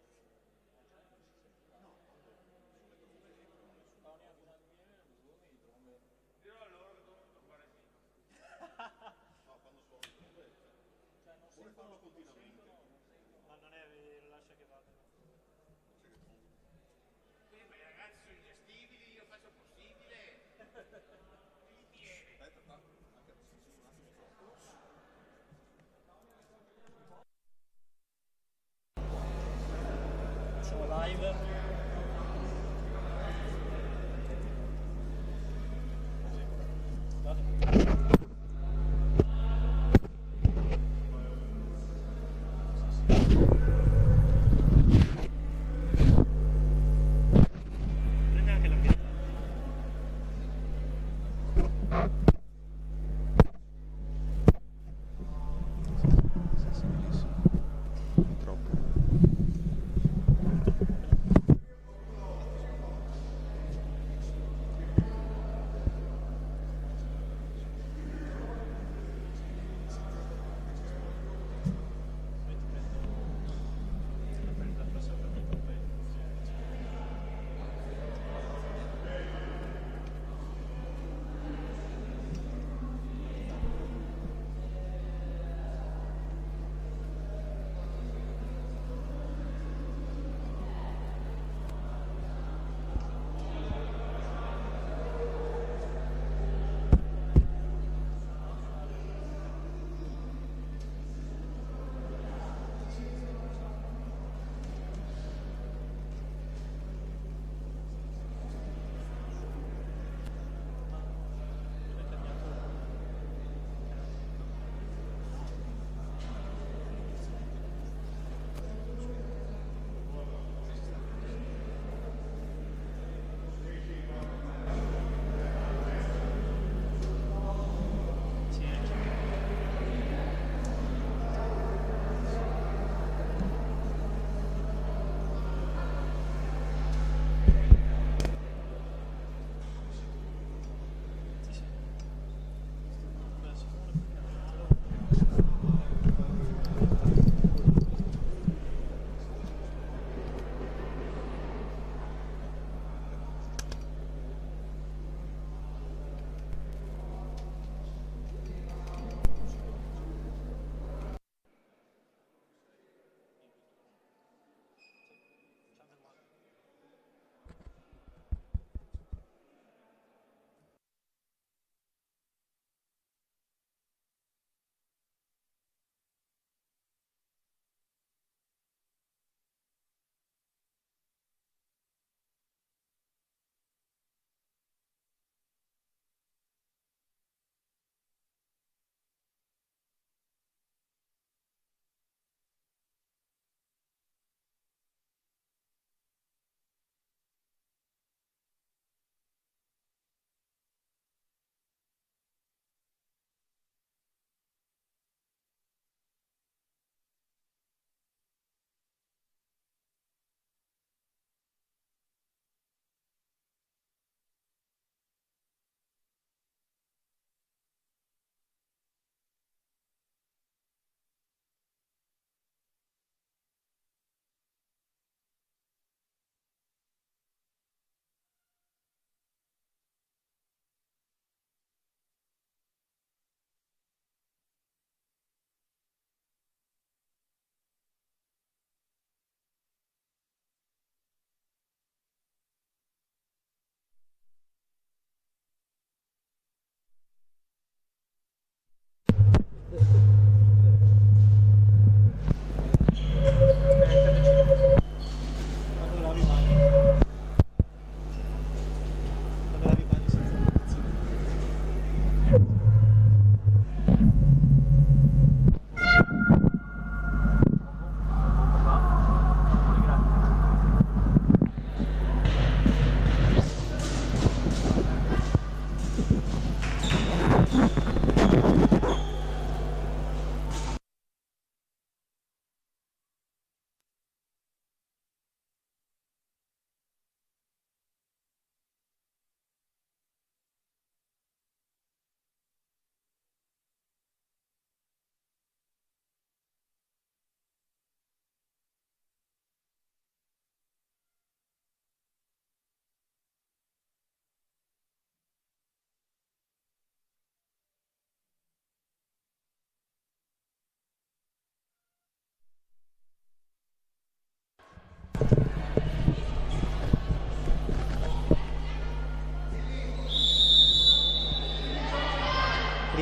Io a loro che devono fare sì. No, quando suono. Cioè non si fanno continuamente. Ma non è vero, lascia che vada. Ma i ragazzi sono ingestibili, io faccio possibile. Gli viene. Aspetta, anche se un attimo. Siamo live. Prende anche la pianta. Troppo.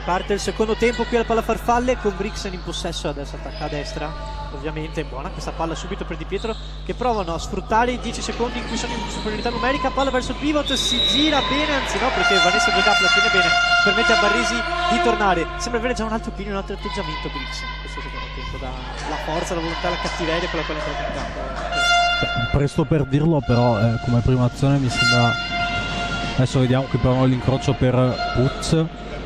Parte il secondo tempo qui al pallafarfalle con Brixen in possesso, adesso attacca a destra, ovviamente è buona questa palla subito per Di Pietro che provano a sfruttare i 10 secondi in cui sono in superiorità numerica, palla verso il pivot, si gira bene, anzi no perché Vanessa Giocap la tiene bene, permette a Barresi di tornare, sembra avere già un altro opinione, un altro atteggiamento Brixen questo secondo tempo, la forza, la volontà, la cattiveria con la quale entra in campo. Presto per dirlo, però come prima azione mi sembra, adesso vediamo qui provano l'incrocio per Putz.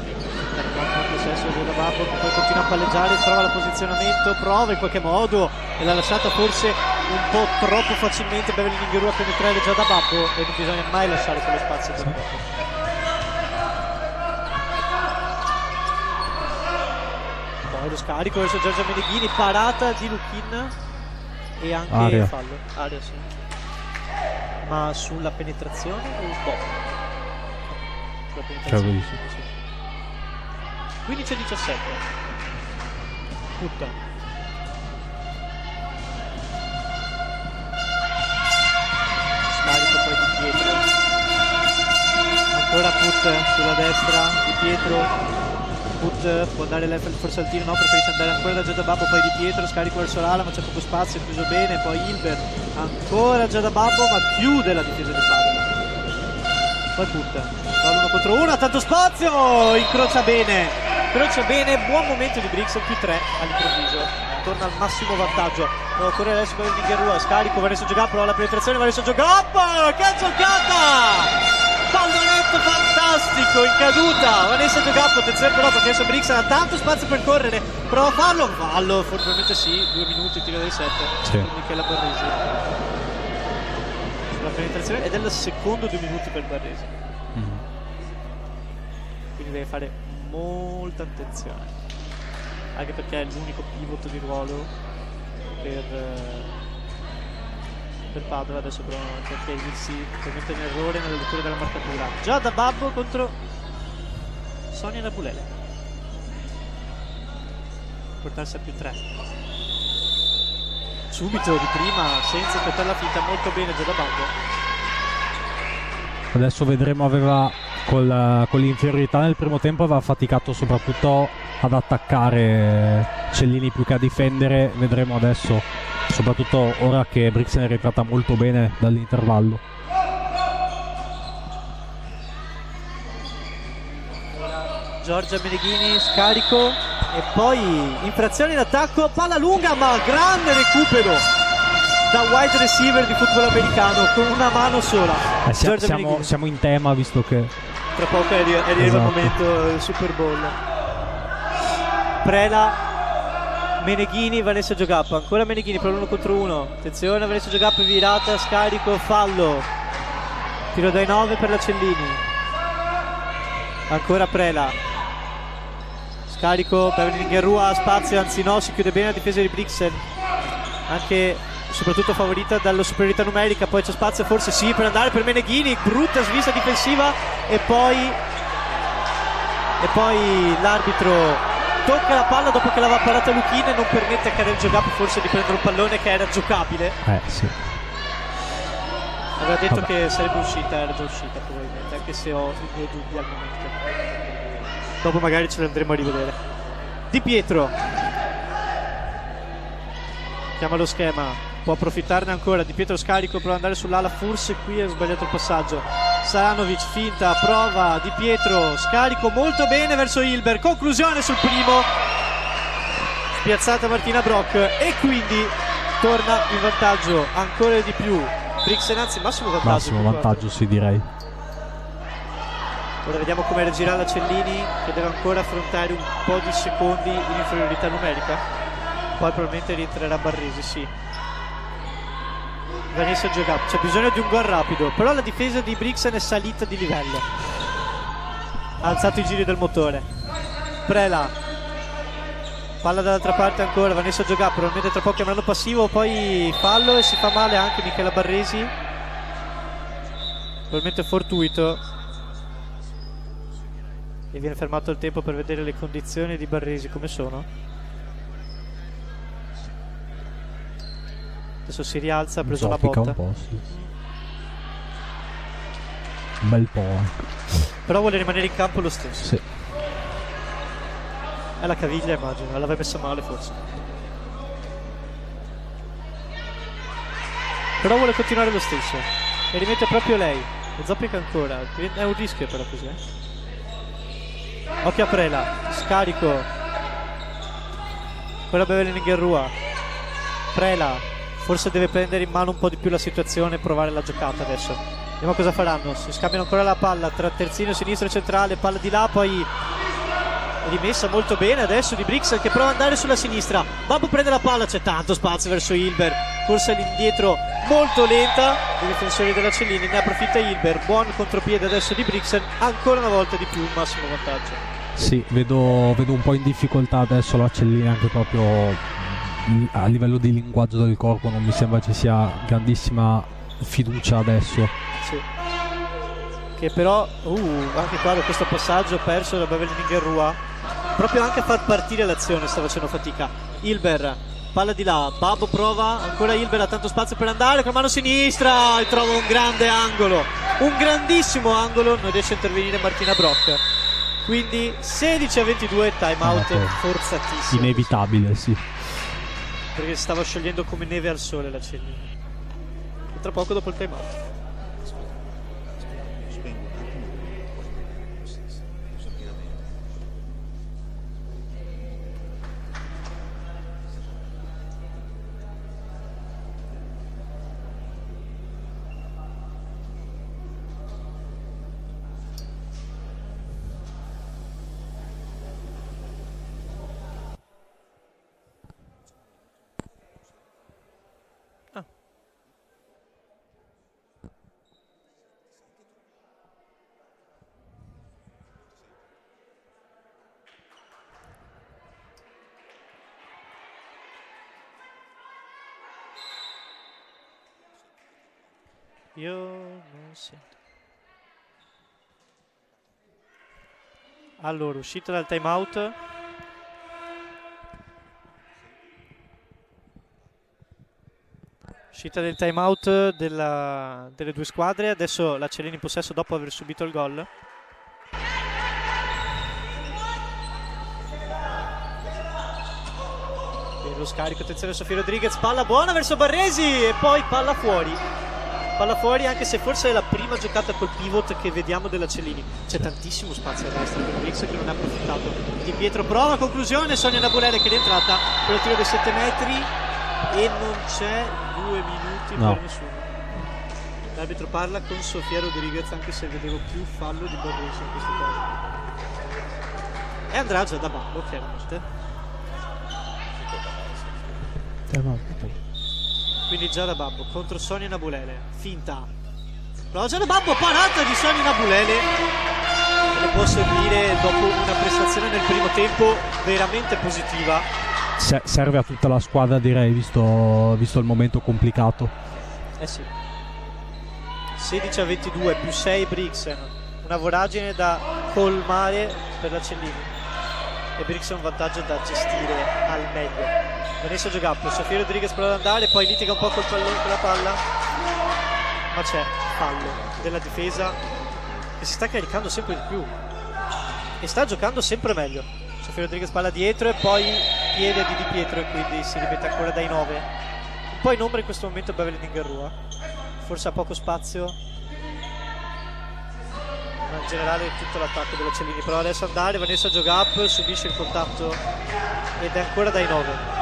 Babbo che poi continua a palleggiare, trova il posizionamento, prova in qualche modo e l'ha lasciata forse un po' troppo facilmente Beverly Ningheru a penetrare già da Babbo e non bisogna mai lasciare quello spazio per Babbo. Poi lo scarico verso Giorgia Meneghini, parata di Luchin e anche Aria. fallo. Aria, sì. Ma sulla penetrazione o un po'? Sulla penetrazione. Sì. 15-17 Put scarico poi Di Pietro, ancora Put sulla destra, Di Pietro, Put può andare forse al tiro, no, preferisce andare ancora da Giada Babbo, poi Di Pietro, scarico verso l'ala ma c'è poco spazio, è chiuso bene, poi Hilbert, ancora Giada Babbo ma chiude la difesa di Padova, poi Put va 1 contro 1, tanto spazio, incrocia bene, buon momento di Brixen, più 3 all'improvviso, torna al massimo vantaggio, prova a correre adesso per Ningheru, scarico Vanessa Giocap, prova la penetrazione, Vanessa Giocap, che giocata, pallonetto fantastico in caduta, Vanessa Giocap, attenzione però perché adesso Brixen ha tanto spazio per correre, prova a farlo, probabilmente sì, 2 minuti, tiro dei 7 per Michela Barresi sulla penetrazione ed è il secondo 2 minuti per Barresi, quindi deve fare molta attenzione anche perché è l'unico pivot di ruolo per Padova. Adesso provano anche a chiarirsi, commette un errore nella lettura della marcatura. Già da Babbo contro Sonia Labulele, portarsi a più 3 subito di prima senza aspettare la finta, molto bene già da Babbo. Adesso vedremo, con l'inferiorità nel primo tempo aveva faticato soprattutto ad attaccare Cellini più che a difendere, vedremo adesso, soprattutto ora che Brixen è rientrata molto bene dall'intervallo. Giorgia Meneghini, scarico e poi infrazione in attacco, palla lunga ma grande recupero da wide receiver di football americano con una mano sola. Siamo in tema visto che tra poco arriva il momento del Super Bowl. Prela, Meneghini, Vanessa Giocap, ancora Meneghini per 1 contro 1, attenzione Vanessa Giocap virata, scarico, fallo, tiro dai 9 per la Cellini, ancora Prela, scarico per Ningheru, ha spazio, anzi no, si chiude bene la difesa di Brixen, anche soprattutto favorita dalla superiorità numerica, poi c'è spazio forse sì per andare per Meneghini, brutta svista difensiva e poi l'arbitro tocca la palla dopo che l'aveva parata Luchin e non permette a Karel Giocap forse di prendere un pallone che era giocabile. Sì. Aveva detto che sarebbe uscita, era già uscita probabilmente, anche se ho i miei dubbi al momento. Dopo magari ce lo andremo a rivedere. Di Pietro chiama lo schema, può approfittarne ancora. Di Pietro scarico, prova ad andare sull'ala, forse qui ha sbagliato il passaggio. Saranovic finta, prova Di Pietro, scarico molto bene verso Hilbert, conclusione sul primo, spiazzata Martina Brock e quindi torna in vantaggio ancora di più Brixen, anzi massimo vantaggio sì, direi. Ora vediamo come reagirà la Cellini che deve ancora affrontare un po' di secondi in inferiorità numerica, poi probabilmente rientrerà Barresi, sì. Vanessa Giocap, c'è bisogno di un gol rapido, però la difesa di Brixen è salita di livello, ha alzato i giri del motore. Prela, palla dall'altra parte ancora, Vanessa Giocap, probabilmente tra poco chiameranno passivo, poi fallo e si fa male anche Michela Barresi, probabilmente fortuito, e viene fermato il tempo per vedere le condizioni di Barresi come sono. Adesso si rialza, ha preso la botta un po', sì. Un bel po'. Però vuole rimanere in campo lo stesso. Sì. È la caviglia, immagino, l'aveva messa male forse. Però vuole continuare lo stesso e rimette proprio lei. E zoppica ancora. È un rischio però così, Occhio a Prela, scarico. Ancora Bevelin Guerrua. Prela forse deve prendere in mano un po' di più la situazione e provare la giocata adesso. Vediamo cosa faranno. Si scambiano ancora la palla tra terzino sinistro e centrale, palla di là, poi rimessa molto bene adesso di Brixen che prova ad andare sulla sinistra. Babbo prende la palla, c'è tanto spazio verso Hilber, corsa all'indietro molto lenta dei difensori della Cellini, ne approfitta Hilber, buon contropiede adesso di Brixen, ancora una volta di più un massimo vantaggio. Sì, vedo un po' in difficoltà adesso la Cellini, anche proprio a livello di linguaggio del corpo non mi sembra ci sia grandissima fiducia adesso. Sì. Che però anche qua da questo passaggio perso da Bevelin Guerrua, proprio anche a far partire l'azione sta facendo fatica. Hilber, palla di là, Babbo prova, ancora Hilber ha tanto spazio per andare con mano sinistra e trova un grande angolo, un grandissimo angolo, non riesce a intervenire Martina Brock. Quindi 16-22, time out forzatissimo. Inevitabile, sì. Perché stava sciogliendo come neve al sole la Cellini. E tra poco dopo il time out. Io non sento. Allora, uscita dal time out. Uscita del time out delle due squadre. Adesso la Cellini in possesso dopo aver subito il gol. E lo scarico, attenzione Sofia Rodriguez, palla buona verso Barresi e poi palla fuori. Palla fuori, anche se forse è la prima giocata col pivot che vediamo della Cellini. C'è tantissimo spazio a destra per Brixen che non ha approfittato. Di Pietro prova, conclusione, Sonia Nabulele che è rientrata per il tiro dei 7 metri e non c'è 2 minuti per nessuno. L'arbitro parla con Sofia Rodriguez, anche se vedevo più fallo di Barresi in questo caso. E andrà già da Babbo, chiaramente. Quindi già da Babbo contro Sonia Nabulele, finta, prova già da Babbo, parata di Sonia Nabulele, le può servire dopo una prestazione nel primo tempo veramente positiva. Serve a tutta la squadra, direi, visto il momento complicato. Eh sì. 16-22 più 6 Brixen, una voragine da colmare per la Cellini e Brixen un vantaggio da gestire al meglio. Vanessa Giogappo, Sofia Rodriguez prova ad andare, poi litiga un po' col pallone, con la palla, ma c'è fallo della difesa che si sta caricando sempre di più e sta giocando sempre meglio. Sofia Rodriguez palla dietro e poi piede di Pietro e quindi si rimette ancora dai 9. Un po' in ombra in questo momento Bevelin Guerrua, forse ha poco spazio, ma in generale tutto l'attacco della Cellini. Prova adesso ad andare, Vanessa Giogappo subisce il contatto ed è ancora dai 9.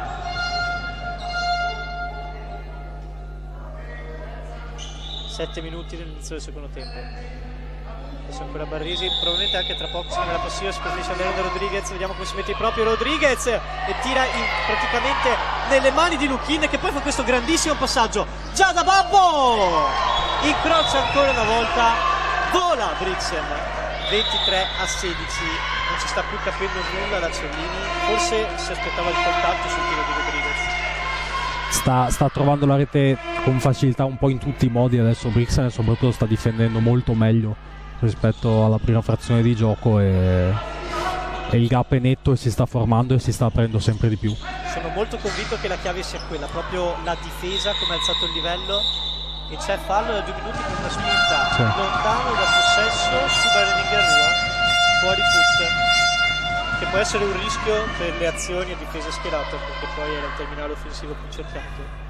7 minuti dall'inizio del secondo tempo. Adesso ancora Barresi, probabilmente anche tra poco si nella passiva, si preferisce andare da Rodriguez, vediamo come si mette proprio Rodriguez e tira praticamente nelle mani di Luchin che poi fa questo grandissimo passaggio. Già da Babbo! Incrocia ancora una volta, vola Brixen, 23-16, non ci sta più capendo nulla la Cellini, forse si aspettava il contatto sul tiro di Rodriguez. Sta trovando la rete con facilità un po' in tutti i modi adesso Brixen, e soprattutto sta difendendo molto meglio rispetto alla prima frazione di gioco e il gap è netto e si sta formando e si sta aprendo sempre di più. Sono molto convinto che la chiave sia quella, proprio la difesa, come ha alzato il livello, e c'è fallo da 2 minuti con una spinta lontano dal possesso su Bevelin Guerrua, fuori put. che può essere un rischio per le azioni a difesa schierata, perché poi era il terminale offensivo più cercato.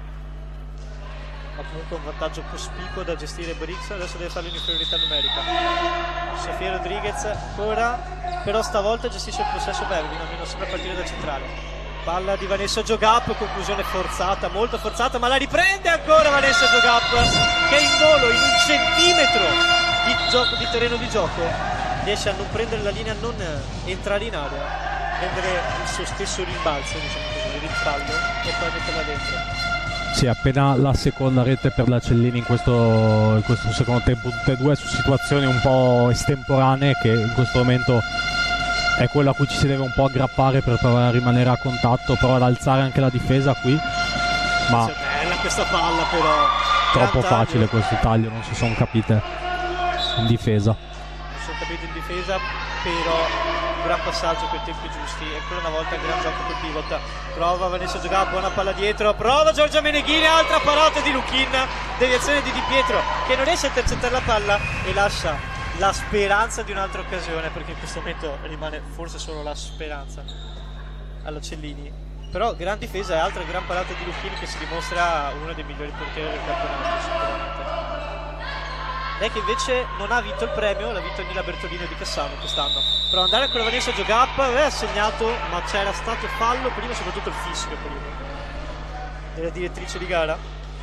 Ma comunque un vantaggio cospicuo da gestire Brixen. Adesso deve fare l'inferiorità numerica. Sofia Rodriguez ancora, però stavolta gestisce il possesso Beverly, almeno sembra partire da centrale. Palla di Vanessa Giogap, conclusione forzata, molto forzata, ma la riprende ancora Vanessa Giogap, che in volo, in un centimetro di terreno di gioco, riesce a non prendere la linea, a non entrare in area, prendere il suo stesso rimbalzo, diciamo così, il rimpallo, e poi metterla dentro. Sì, appena la seconda rete per la Cellini in questo secondo tempo, tutte e due su situazioni un po' estemporanee, che in questo momento è quello a cui ci si deve un po' aggrappare per provare a rimanere a contatto, prova ad alzare anche la difesa qui, ma È bella questa palla, però troppo gran taglio. facile questo taglio, non si sono capite in difesa. Non sono capito in difesa, però gran passaggio per tempi giusti, e ancora una volta gran gioco col pivot. Prova Vanessa Giogap, buona palla dietro, prova Giorgia Meneghini, altra parata di Luchin, deviazione di Di Pietro che non riesce a intercettare la palla e lascia la speranza di un'altra occasione, perché in questo momento rimane forse solo la speranza alla Cellini. Però gran difesa e altra gran parata di Luchin, che si dimostra uno dei migliori portieri del campionato sicuramente. Lei che invece non ha vinto il premio, l'ha vinto Nila Bertolino di Cassano quest'anno. Però andare con la Vanessa Giogap, aveva segnato, ma c'era stato fallo prima, soprattutto il fischio prima della direttrice di gara.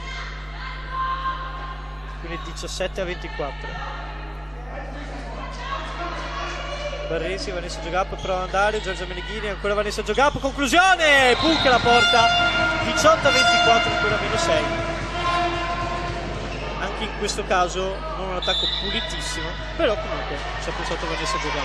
Quindi 17-24. Barresi, Vanessa Giogap, prova ad andare, Giorgia Meneghini, ancora Vanessa Giogap, conclusione! Buca la porta, 18-24, ancora meno 6. Anche in questo caso non un attacco pulitissimo, però comunque ci ha pensato Vanessa Giogap.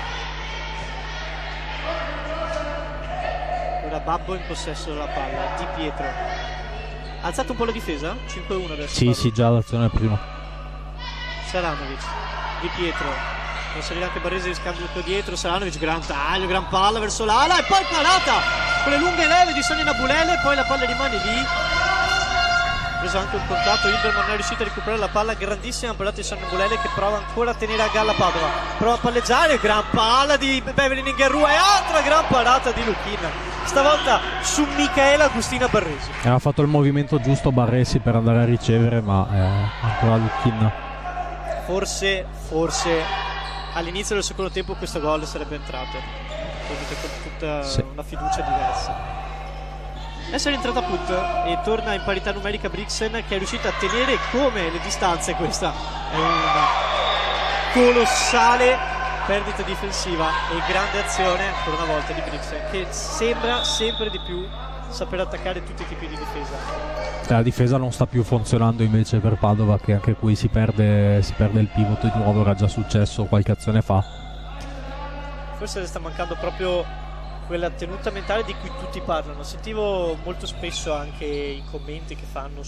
Ora Babbo in possesso della palla, Di Pietro ha alzato un po' la difesa, 5-1 adesso. Sì, Babbo. sì, già l'azione prima. Saranovic, Di Pietro, può salire anche Barresi di scambio dietro, Saranovic, gran taglio, gran palla verso l'ala e poi parata con le lunghe leve di Sonia Nabulele, poi la palla rimane lì. Preso anche un contatto, Hilbert non è riuscito a recuperare la palla, grandissima parata di Sonia Nabulele che prova ancora a tenere a galla Padova, prova a palleggiare, gran palla di Beverly Ningerua e altra gran parata di Luchin, stavolta su Michaela Agustina Barresi. Aveva fatto il movimento giusto Barresi per andare a ricevere, ma ancora Luchin. Forse all'inizio del secondo tempo questo gol sarebbe entrato, con tutta sì, una fiducia diversa. Adesso è rientrata Put e torna in parità numerica Brixen, che è riuscita a tenere come le distanze. Questa è una colossale perdita difensiva e grande azione ancora una volta di Brixen, che sembra sempre di più saper attaccare tutti i tipi di difesa. La difesa non sta più funzionando invece per Padova, che anche qui si perde il pivot di nuovo, era già successo qualche azione fa. Forse le sta mancando proprio quella tenuta mentale di cui tutti parlano. Sentivo molto spesso anche i commenti che fanno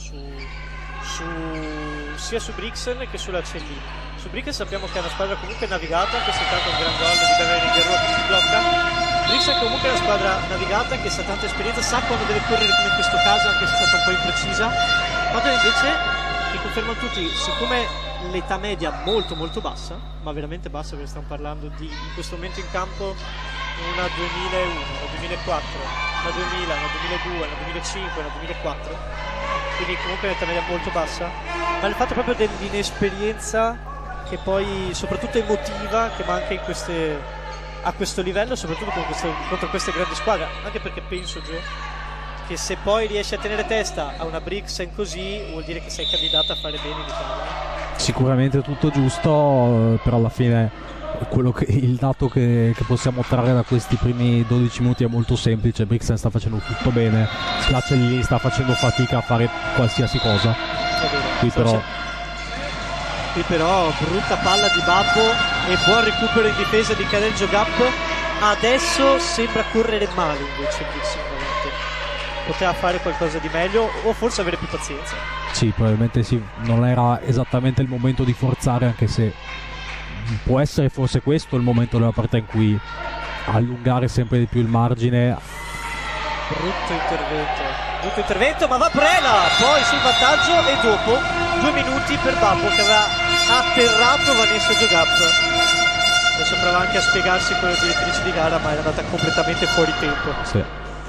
sia su Brixen che sulla Cellini. Su Brixen sappiamo che è una squadra comunque navigata, che si tratta un gran gol di Beverly Ningerua che si blocca. Brixen comunque è una squadra navigata che sa tanta esperienza, sa quando deve correre, come in questo caso, anche se è stata un po' imprecisa. Padova invece, mi confermano tutti, siccome l'età media molto molto bassa, ma veramente bassa, perché stiamo parlando di in questo momento in campo una 2001, una 2004, una 2000, una 2002, una 2005, una 2004, quindi comunque l'età media molto bassa, ma il fatto proprio dell'inesperienza che poi soprattutto emotiva che manca a questo livello, soprattutto contro queste grandi squadre, anche perché penso, Gio, che se poi riesci a tenere testa a una Brixen così vuol dire che sei candidata a fare bene in Italia. Sicuramente tutto giusto, però alla fine il dato che possiamo trarre da questi primi 12 minuti è molto semplice. Brixen sta facendo tutto bene, la Cellini sta facendo fatica a fare qualsiasi cosa. Qui però brutta palla di Babbo e buon recupero in difesa di Karel Giogap. Adesso sembra correre male invece Brixen, poteva fare qualcosa di meglio o forse avere più pazienza. Sì, probabilmente sì, non era esattamente il momento di forzare, anche se può essere forse questo il momento della partita in cui allungare sempre di più il margine. Brutto intervento, ma va Prela poi sul vantaggio e dopo 2 minuti per Babbo che aveva atterrato Vanessa Giogap. Adesso prova anche a spiegarsi con le direttrici di gara, ma è andata completamente fuori tempo. Sì.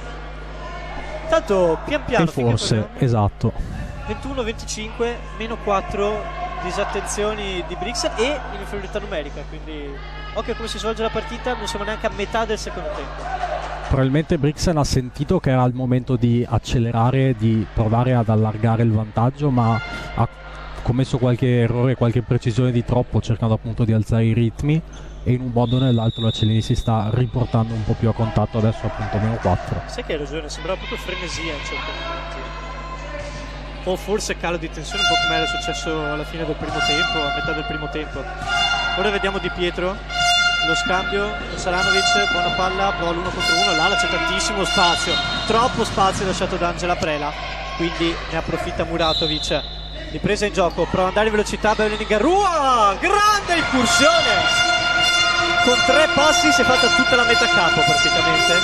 Tanto pian piano E forse, esatto. 21-25, meno 4 disattenzioni di Brixen e in inferiorità numerica, quindi occhio come si svolge la partita, non siamo neanche a metà del secondo tempo. Probabilmente Brixen ha sentito che era il momento di accelerare, di provare ad allargare il vantaggio, ma ha commesso qualche errore, qualche precisione di troppo, cercando appunto di alzare i ritmi, e in un modo o nell'altro la Cellini si sta riportando un po' più a contatto, adesso appunto meno 4. Sai che hai ragione, sembrava proprio frenesia in certi momenti, o forse calo di tensione, un po' come era successo alla fine del primo tempo, a metà del primo tempo. Ora vediamo Di Pietro, lo scambio con Salanovic, buona palla, gol 1 contro 1, là c'è tantissimo spazio, troppo spazio lasciato da Angela Prela, quindi ne approfitta Muratovic. Ripresa in gioco, prova ad andare in velocità, Beverly Garrua, grande incursione! Con 3 passi si è fatta tutta la metà campo praticamente.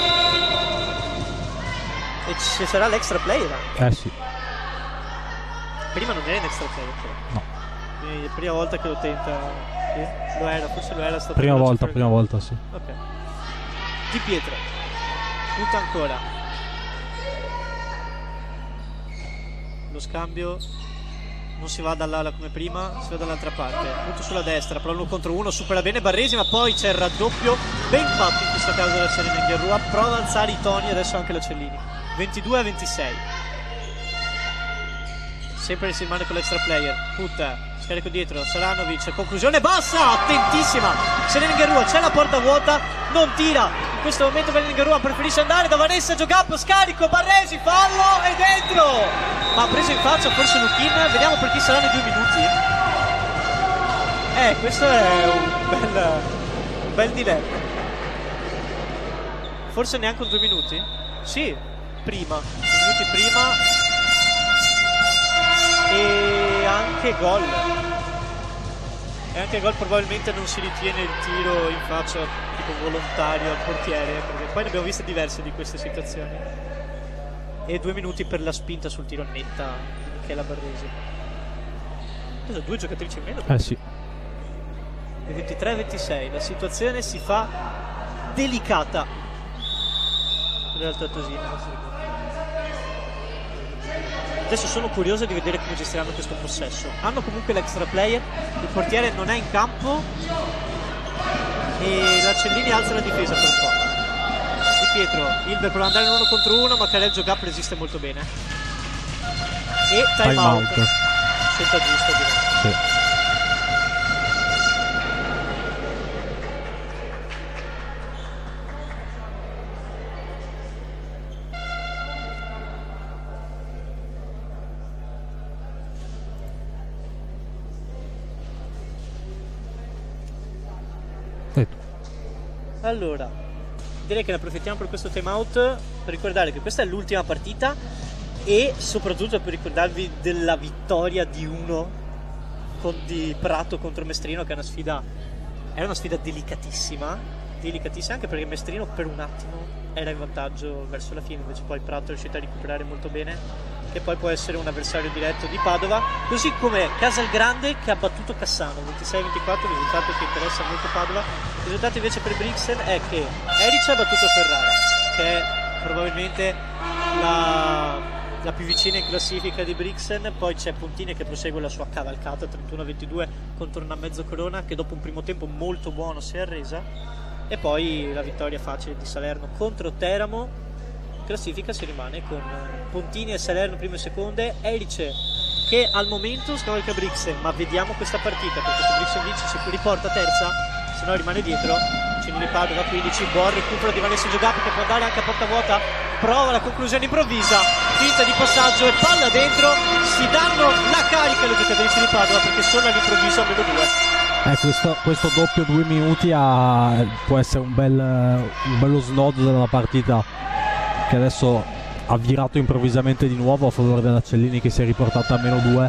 E ci sarà l'extra player anche. Sì. Prima non era in extra player, però. No. Quindi è la prima volta che lo tenta. Lo era, forse lo era stato. Prima volta, sì. Ok. Di Pietro. Punta ancora. Lo scambio. Non si va dall'ala come prima, si va dall'altra parte. Punto sulla destra, però 1 contro 1, supera bene Barresi, ma poi c'è il raddoppio ben fatto in questo caso della Cellini Gherrua. Prova ad alzare i toni adesso anche la Cellini. 22-26. Sempre si rimane con l'extra player. Putta, scarico dietro, Salanovic, conclusione bassa, attentissima. Cellini Gherrua, c'è la porta vuota, non tira. In questo momento Cellini Gherrua preferisce andare da Vanessa Giocappo, scarico, Barresi, fallo e dentro. Ma ha preso in faccia forse Luchin, vediamo per chi saranno i 2 minuti. Questo è un bel dilemma. Forse neanche un 2 minuti? Sì, prima, 2 minuti prima. E anche gol. E anche gol probabilmente non si ritiene il tiro in faccia tipo volontario al portiere, perché poi ne abbiamo viste diverse di queste situazioni. E 2 minuti per la spinta sul tiro netta di Michela Barresi. Cosa, 2 giocatrici in meno? Sì. E 23-26, la situazione si fa delicata per le Tosine. Adesso sono curioso di vedere come gestiranno questo possesso. Hanno comunque l'extra player, il portiere non è in campo e la Cellini alza la difesa per un po'. Di Pietro, Hilber prova ad andare in 1 contro 1, ma Karel Giocap resiste molto bene. E time out. Scelta giusta, direi. Sì. Allora, direi che ne approfittiamo per questo time out per ricordare che questa è l'ultima partita e soprattutto per ricordarvi della vittoria di 1 di Prato contro Mestrino, che è una sfida delicatissima anche perché Mestrino per un attimo era in vantaggio verso la fine, invece poi Prato è riuscito a recuperare molto bene e poi può essere un avversario diretto di Padova, così come Casalgrande che ha battuto Cassano 26-24, risultato che interessa molto Padova. Il risultato invece per Brixen è che Erice ha battuto Ferrara, che è probabilmente la più vicina in classifica di Brixen. Poi c'è Pontine che prosegue la sua cavalcata 31-22 contro una mezzo Corona, che dopo un primo tempo molto buono si è arresa, e poi la vittoria facile di Salerno contro Teramo. In classifica si rimane con Pontini e Salerno prime e seconde, Erice che al momento scavalca Brixen, ma vediamo questa partita, perché se Brixen vince si riporta terza, se no rimane dietro. Cellini Padova 15, buon recupero di Vanessa Giocappo che può andare anche a porta vuota, prova la conclusione improvvisa, finta di passaggio e palla dentro. Si danno la carica le giocatrici di Padova perché sono all'improvviso a -2. Questo doppio 2 minuti può essere un bello snodo della partita, che adesso ha virato improvvisamente di nuovo a favore della Cellini, che si è riportata a -2.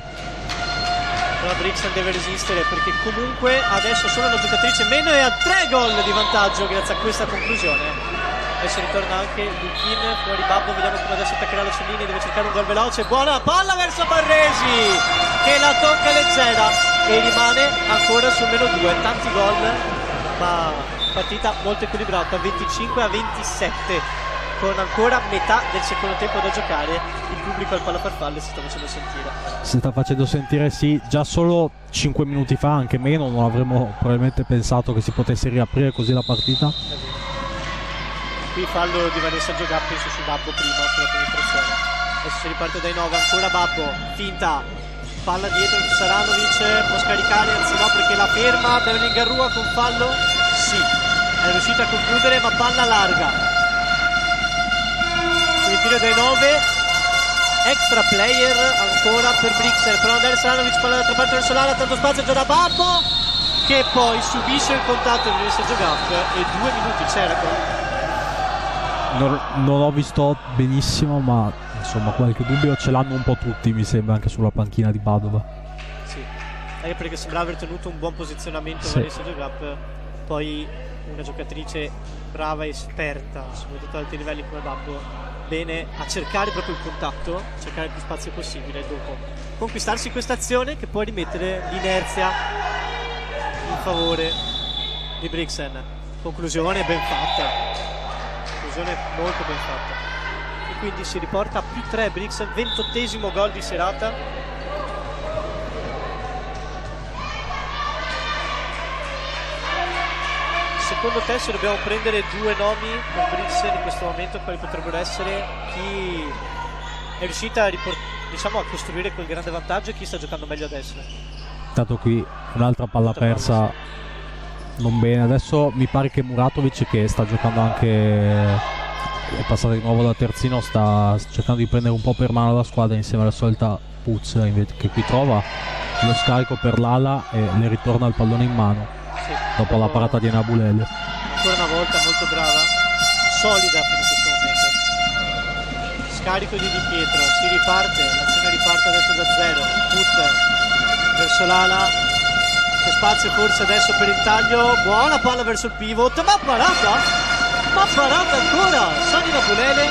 La Brixen deve resistere perché comunque adesso sono una giocatrice meno e ha 3 gol di vantaggio grazie a questa conclusione. Adesso ritorna anche Luchin fuori Babbo, vediamo come adesso attaccherà la Cellini, deve cercare un gol veloce, buona palla verso Barresi che la tocca leggera e rimane ancora sul -2. Tanti gol ma partita molto equilibrata, 25-27, con ancora metà del secondo tempo da giocare. Il pubblico al Pallafarfalle si sta facendo sentire. Si sta facendo sentire, sì. Già solo 5 minuti fa, anche meno, non avremmo probabilmente pensato che si potesse riaprire così la partita. Qui fallo di Vanessa Giogà, penso su Babbo prima per la penetrazione. Adesso si riparte dai 9, ancora Babbo, finta, palla dietro, Saranovic può scaricare, anzi no perché la ferma Beverly Garrua con fallo. Sì, è riuscita a concludere, ma palla larga. Quindi tiro dai 9, extra player ancora per Brixen, però andare Saranovic, palla dall'altra parte verso l'ala, tanto spazio già da Babbo, che poi subisce il contatto di Vanessa Giogà e 2 minuti c'era qua. Non ho visto benissimo, ma insomma qualche dubbio ce l'hanno un po' tutti, mi sembra, anche sulla panchina di Padova. Sì, anche perché sembrava aver tenuto un buon posizionamento sì. Vanessa Giogà, poi una giocatrice brava e esperta, soprattutto ad alti livelli come Babbo, bene a cercare proprio il contatto, cercare più spazio possibile e dopo conquistarsi questa azione che può rimettere l'inerzia in favore di Brixen. Conclusione ben fatta. Molto ben fatta, e quindi si riporta a più 3 Brixen, 28esimo gol di serata. Secondo te, se dobbiamo prendere 2 nomi per Brixen in questo momento, quali potrebbero essere? Chi è riuscita a diciamo a costruire quel grande vantaggio e chi sta giocando meglio adesso? Tanto qui un'altra palla persa, non bene. Adesso mi pare che Muratovic, che sta giocando anche, è passato di nuovo da terzino, sta cercando di prendere un po' per mano la squadra insieme alla solita Puz, invece, che qui trova lo scarico per l'ala e le ritorna il pallone in mano, sì, dopo la parata di Nabulele. Ancora una volta molto brava, solida fino a questo momento. Scarico di Di Pietro, si riparte, l'azione riparte adesso da 0. Puz verso l'ala, c'è spazio forse adesso per il taglio, buona palla verso il pivot, ma parata ancora Sonia Nabulele.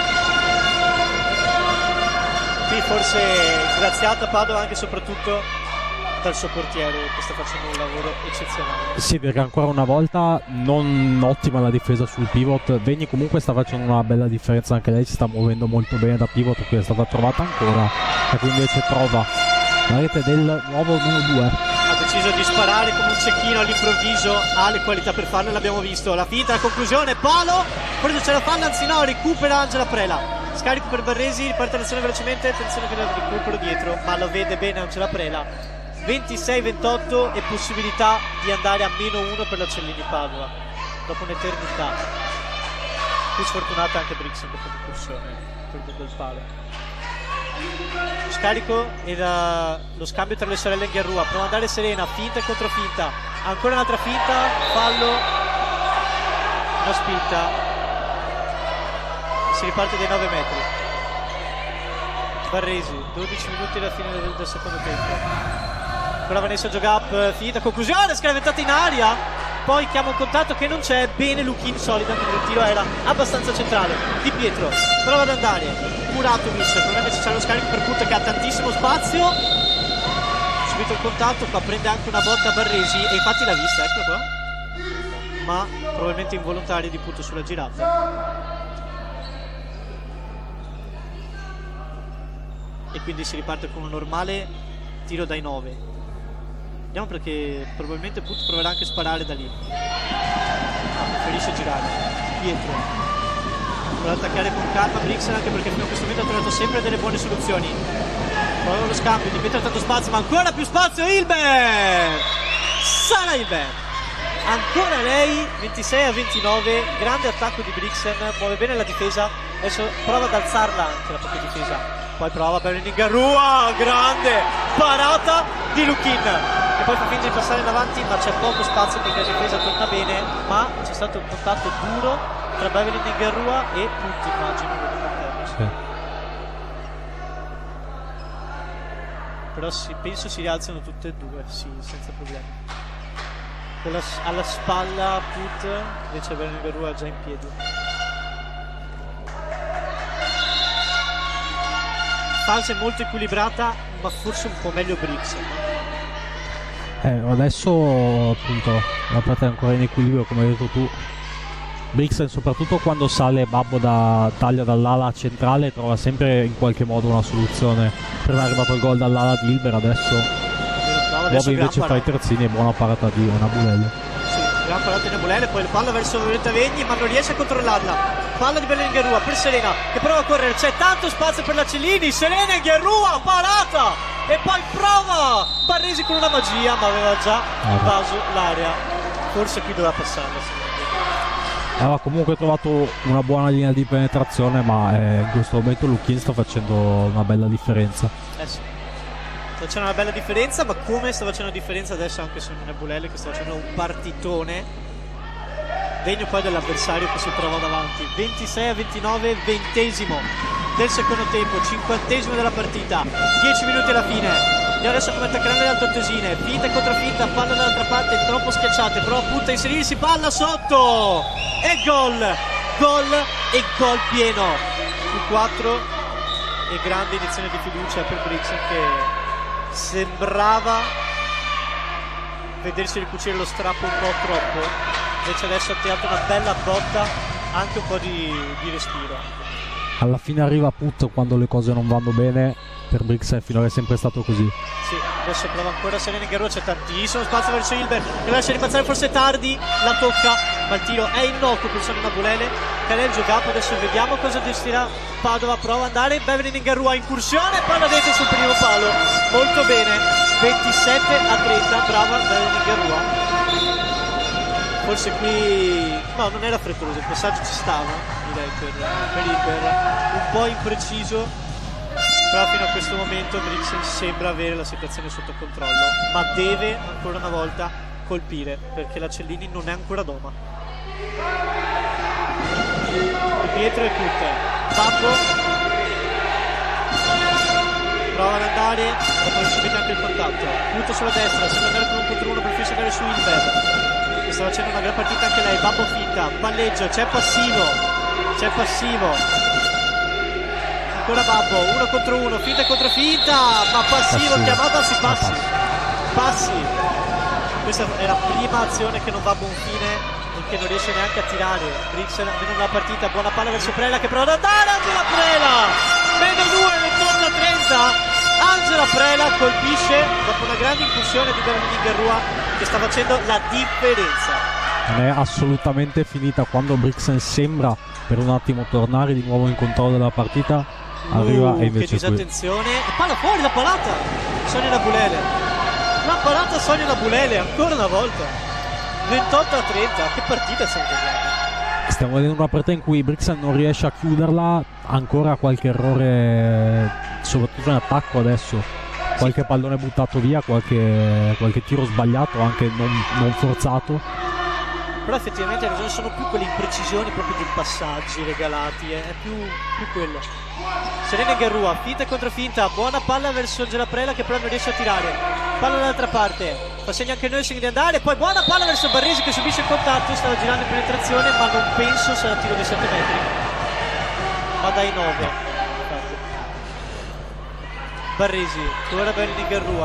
Qui forse graziata Padova anche e soprattutto dal suo portiere, che sta facendo un lavoro eccezionale. Sì, perché ancora una volta non ottima la difesa sul pivot. Vegni comunque sta facendo una bella differenza, anche lei si sta muovendo molto bene da pivot, qui è stata trovata ancora, e qui invece trova la rete del nuovo -2. Ha deciso di sparare come un cecchino all'improvviso, ha le qualità per farlo, l'abbiamo visto. La finta, la conclusione, palo, forse ce la fanno, anzi no, recupera Angela Prela. Scarico per Barresi, riparte l'azione velocemente, attenzione che il recupero dietro, ma lo vede bene Angela Prela. 26-28 e possibilità di andare a -1 per la Cellini Padova dopo un'eternità. Qui sfortunata anche Brixen dopo l'incursione, perdendo il palo. Scarico e lo scambio tra le sorelle Ghiarrua, prova ad andare Serena, finta e controfinta, ancora un'altra finta, fallo, una spinta, si riparte dai 9 metri. Barresi, 12 minuti alla fine del secondo tempo. Ancora Vanessa Giogap, finita, conclusione, scaraventata in aria, poi chiama un contatto che non c'è, bene Luchin, solida, anche il tiro era abbastanza centrale. Di Pietro prova ad andare, Muratovic, probabilmente c'è lo scarico per Put che ha tantissimo spazio, subito il contatto, qua prende anche una botta a Barresi e infatti l'ha vista, ecco qua, ma probabilmente involontaria di Put sulla girata. E quindi si riparte con un normale tiro dai 9. Vediamo, perché probabilmente Put proverà anche a sparare da lì. Preferisce girare. Pietro vuole attaccare con calma Brixen, anche perché fino a questo momento ha trovato sempre delle buone soluzioni. Poi lo scambio, Di Pietro ha tanto spazio, ma ancora più spazio Hilbert! Sara Hilbert! Ancora lei, 26-29, grande attacco di Brixen, muove bene la difesa, adesso prova ad alzarla anche la propria difesa, poi prova per Garrua, grande parata di Luchin, e poi fa finta di passare in avanti, ma c'è poco spazio perché la difesa torna bene, ma c'è stato un contatto duro tra Beverly Garrua e Putti, immagino, sì. Però sì, penso si rialzano tutte e due, sì, senza problemi. Alla spalla Put, invece Beverly Garrua già in piedi. Fase molto equilibrata, ma forse un po' meglio Brixen. Adesso appunto la partita è ancora in equilibrio, come hai detto tu. Brixen, soprattutto quando sale Babbo taglia dall'ala centrale, trova sempre in qualche modo una soluzione. Prima è arrivato il gol dall'ala di Hilber, adesso Bob invece fa i terzini e buona parata di Nabulele. Sì, gran parata di Nabulele, poi la palla verso Vegni ma non riesce a controllarla. Palla di Berlingherrua per Serena che prova a correre, c'è tanto spazio per la Cellini, Serena e Gherrua, parata! E poi prova Barresi con una magia, ma aveva già invaso l'area. Forse qui doveva passarla. Aveva comunque trovato una buona linea di penetrazione, ma in questo momento Lukin sta facendo una bella differenza. Sì, sta facendo una bella differenza, ma come sta facendo differenza adesso anche su Nabulele che sta facendo un partitone degno poi dell'avversario che si trova davanti. 26-29, 20esimo del secondo tempo, 50esimo della partita, 10 minuti alla fine. E adesso come attaccheranno le altoatesine, finta e controfinta, palla dall'altra parte, troppo schiacciate, prova appunto a inserirsi, palla sotto e gol e gol pieno su 4 e grande iniezione di fiducia per Brixen che sembrava vedersi ricucire lo strappo un po' troppo, invece adesso ha tirato una bella botta, anche un po' di respiro. Alla fine arriva Put quando le cose non vanno bene. Per Brixen finora è sempre stato così. Sì, adesso prova ancora Serena Gherrua, c'è tantissimo spazio verso Hilber che lascia ripassare forse tardi, la tocca ma il tiro è innocuo per Nabulele che è il giocato. Adesso vediamo cosa deciderà Padova, prova ad andare Beverly Gherrua, incursione, palla dentro sul primo palo, molto bene, 27-30, brava Beverly Gherrua. Forse qui no, non era frettoloso, il passaggio ci stava, direi per Hilber, un po' impreciso, però fino a questo momento Brixen sembra avere la situazione sotto controllo, ma deve ancora una volta colpire perché la Cellini non è ancora doma. Pietro e Putte, Babbo prova ad andare, dopo aver subito anche il contatto, Putte sulla destra, sembra andare con un contro uno, preferisce andare su Hilber che sta facendo una gran partita anche lei. Babbo finta, palleggio, c'è passivo, ancora Babbo, 1 contro 1, finta contro finta, ma passivo. Chiamato, anzi passi. Questa è la prima azione che non va a buon fine e che non riesce neanche a tirare Brixen almeno nella partita. Buona palla verso Prela che prova ad andare, Angela Prela, meno 2, 28-30. Angela Prela colpisce dopo una grande incursione di Beverly Gherrua che sta facendo la differenza. Non è assolutamente finita. Quando Brixen sembra per un attimo tornare di nuovo in controllo della partita, arriva e invece che disattenzione qui. E palla fuori, la parata Sonia Nabulele, ancora una volta, 28-30. Che partita stiamo vedendo? Stiamo vedendo una partita in cui Brixen non riesce a chiuderla, ancora qualche errore soprattutto in attacco adesso, qualche pallone buttato via, qualche tiro sbagliato anche non forzato, però effettivamente sono più quelle imprecisioni proprio dei passaggi regalati, è più quello. Serena Gherrua, finta contro finta, buona palla verso Angela Prela che però non riesce a tirare, palla dall'altra parte, fa segno anche noi, segno di andare, poi buona palla verso Barresi che subisce il contatto, stava girando in penetrazione ma non penso sarà tiro di 7 metri, ma dai 9. Barresi, ora Beverly Gherrua,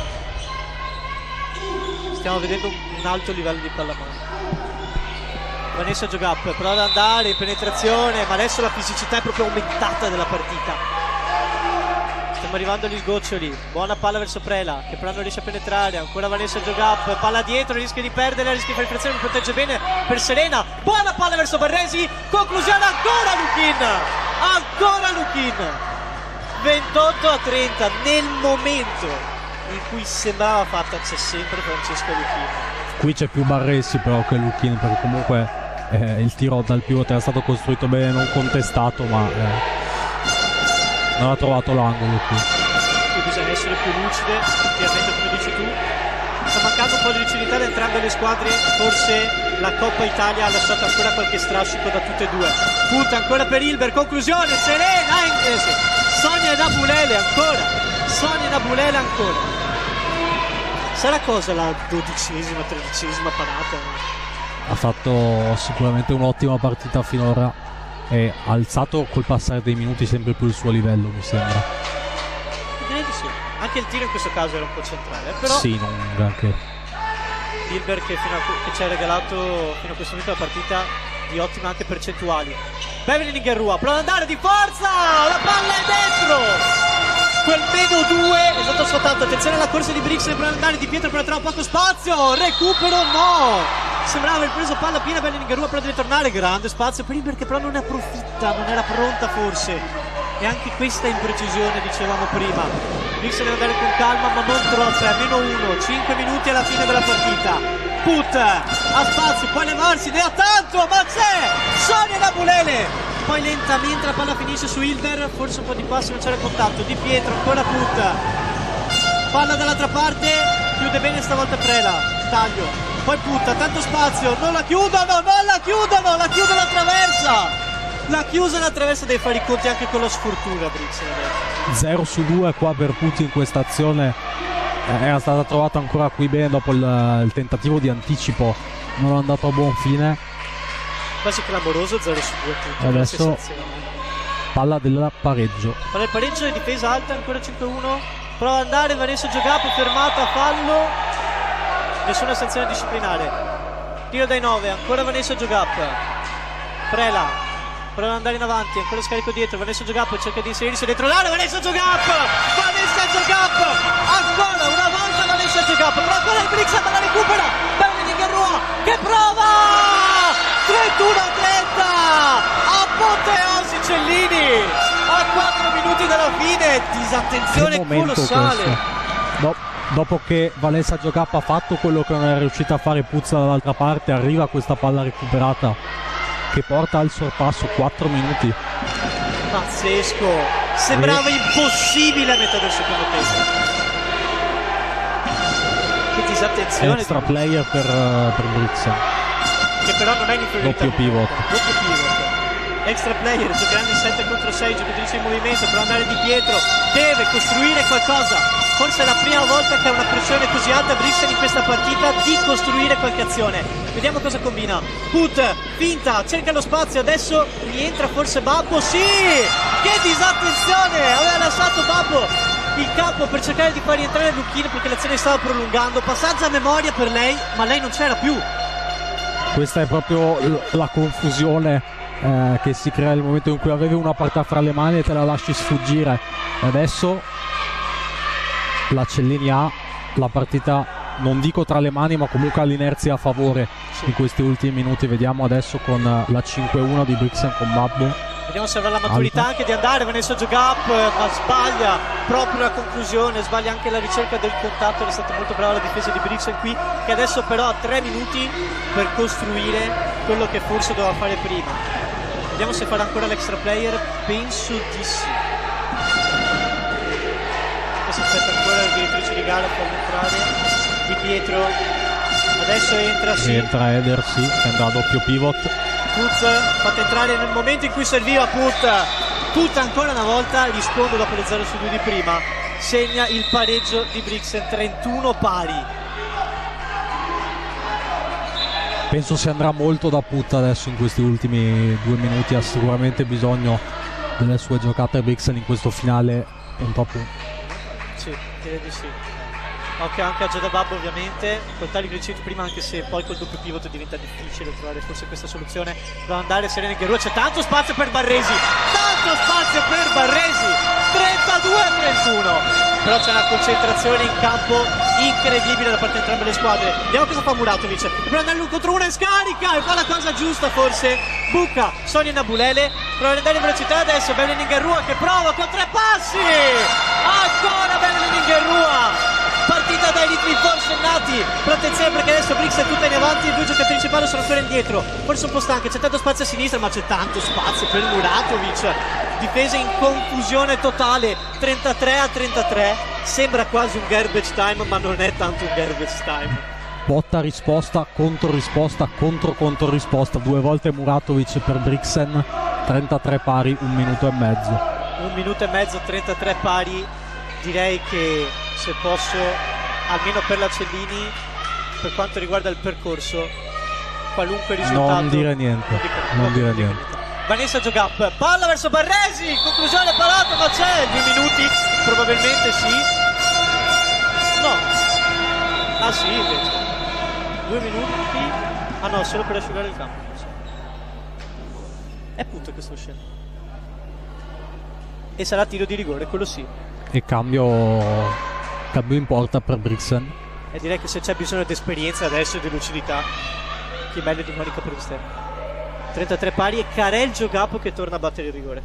stiamo vedendo un alto livello di pallamano. Vanessa Giogap prova ad andare in penetrazione, ma adesso la fisicità è proprio aumentata della partita. Stiamo arrivando agli sgoccioli, buona palla verso Prela che però non riesce a penetrare, ancora Vanessa Giogap, palla dietro, rischia di perderla, rischia di fare infrazione, protegge bene per Serena, buona palla verso Barresi, conclusione, ancora Lukin, 28-30. Nel momento in cui sembrava fatta c'è sempre Francesca Lukin. Qui c'è più Barresi però che Lukin, perché comunque il tiro dal pivot era stato costruito bene, non contestato, ma non ha trovato l'angolo qui. Qui bisogna essere più lucide, effettivamente come dici tu. Sta mancando un po' di lucidità da entrambe le squadre, forse la Coppa Italia ha lasciato ancora qualche strascico da tutte e due. Punta ancora per Hilber, conclusione, Serena, Sonia Nabulele ancora. Sarà cosa la 12ª, 13ª parata? Ha fatto sicuramente un'ottima partita finora e ha alzato col passare dei minuti sempre più il suo livello, mi sembra. Direi di sì. Anche il tiro in questo caso era un po' centrale, però Sì, non granché. Dilber che che ci ha regalato fino a questo momento la partita di ottime anche percentuali. Beverly Ningerrua prova ad andare di forza, la palla è dentro, quel -2 è stato sfruttato. Attenzione alla corsa di Brixen, prova ad andare Di Pietro, però trova poco spazio, recupero no, sembrava aver preso palla piena Beverly Ningerrua, però deve tornare, grande spazio per Dilber che però non ne approfitta, non era pronta forse, e anche questa imprecisione dicevamo prima. Brixen deve andare con calma ma non troppo, è -1, 5 minuti alla fine della partita. Put ha spazio, può levarsi, ne ha tanto, ma c'è Sonia Nabulele, poi lentamente la palla finisce su Hilder, forse un po' di passo, non c'era contatto. Di Pietro, ancora Put, palla dall'altra parte, chiude bene stavolta Prela, taglio, poi Put, ha tanto spazio, non la chiudono, la chiude la traversa, la chiusa la traversa, deve fare i conti anche con la sfortuna Brixen adesso. 0 su 2 qua per Putin in questa azione. Era stata trovata ancora qui bene dopo il tentativo di anticipo, non è andato a buon fine. Quasi clamoroso, 0 su 2 punti. Adesso palla del pareggio. Palla del pareggio e difesa alta, ancora 5-1. Prova ad andare Vanessa Giogapo, fermata, fallo, nessuna sanzione disciplinare. Tiro dai 9, ancora Vanessa Giogapo. Prela prova ad andare in avanti, ancora scarico dietro, Vanessa Giogapo cerca di inserirsi dentro l'area, Vanessa Giogapo, ancora una volta Vanessa Giogapo, però ancora il Brixen la recupera, Beverly Ningerrua che prova, 31-30, apoteosi Cellini, a 4 minuti dalla fine, disattenzione colossale. Dopo che Vanessa Giogapo ha fatto quello che non è riuscita a fare Puzza dall'altra parte, arriva questa palla recuperata che porta al sorpasso, 4 minuti. Pazzesco, sembrava impossibile a metà del secondo tempo. Che disattenzione. Extra player per Brixen, che però non è in inferiorità. Doppio pivot. Extra player, giocheranno in 7 contro 6, giocatrice in movimento, per andare Di Pietro, deve costruire qualcosa. Forse è la prima volta che ha una pressione così alta Brixen in questa partita di costruire qualche azione. Vediamo cosa combina. Put, finta, cerca lo spazio, adesso rientra forse Babbo, sì! Che disattenzione! Aveva lasciato Babbo il campo per cercare di far rientrare Lucchini perché l'azione stava prolungando. Passaggio a memoria per lei, ma lei non c'era più. Questa è proprio la confusione che si crea nel momento in cui avevi una partita fra le mani e te la lasci sfuggire. Adesso la Cellini ha la partita, non dico tra le mani, ma comunque ha l'inerzia a favore in questi ultimi minuti. Vediamo adesso con la 5-1 di Brixen con Babbo. Vediamo se avrà la maturità anche di andare Vanessa Giogapo, ma sbaglia proprio la conclusione, sbaglia anche la ricerca del contatto. È stata molto brava la difesa di Brixen qui, che adesso però ha 3 minuti per costruire quello che forse doveva fare prima. Vediamo se farà ancora l'extra player, penso di sì. Si aspetta ancora la direttrice di gara per entrare Di Pietro, adesso entra sì. Entra Eder, sì, che andrà a doppio pivot. Put fatta entrare nel momento in cui serviva Put ancora una volta risponde dopo le 0 su 2 di prima, segna il pareggio di Brixen, 31 pari. Penso si andrà molto da Put adesso in questi ultimi 2 minuti, ha sicuramente bisogno delle sue giocate Brixen in questo finale è un po' più. Sì, direi di sì. Occhio anche a Giada Babbo ovviamente, col taglio glicito prima, anche se poi col doppio pivot diventa difficile trovare forse questa soluzione. Prova ad andare Serena Ningerrua, c'è tanto spazio per Barresi, 32-31, però c'è una concentrazione in campo incredibile da parte di entrambe le squadre. Vediamo cosa fa Muratovic, prova ad andare l'uno contro uno e scarica e fa la cosa giusta forse, buca Sonia Nabulele, prova ad andare in velocità adesso Beverly Ningerrua che prova con 3 passi, ancora Beverly Ningerrua. Partita dai ritmi forsennati, però attenzione perché adesso Brixen è tutta in avanti, i 2 giocatrici palo sono ancora indietro, forse un po' stanche, c'è tanto spazio a sinistra ma c'è tanto spazio per Muratovic, difesa in confusione totale, 33-33, sembra quasi un garbage time ma non è tanto un garbage time. Botta risposta, contro risposta, contro risposta, 2 volte Muratovic per Brixen, 33 pari, 1 minuto e mezzo. 1 minuto e mezzo, 33 pari, direi che se posso, almeno per la Cellini, per quanto riguarda il percorso, qualunque risultato. Non dire niente. Vanessa Giogap, palla verso Barresi, conclusione parata, ma c'è 2 minuti, probabilmente sì. Ah sì, invece. 2 minuti. Ah no, solo per asciugare il campo. È punto questo scena. E sarà tiro di rigore, quello sì. E cambio in porta per Brixen. E direi che se c'è bisogno di esperienza adesso e di lucidità, che meglio di Monica per esterno. 33 pari e Karel Giogapo che torna a battere il rigore.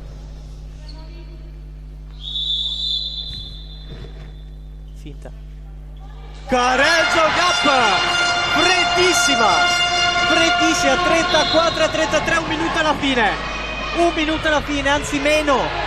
Finta. Karel Giogapo! Freddissima! Freddissima! 34-33, 1 minuto alla fine! 1 minuto alla fine, anzi meno!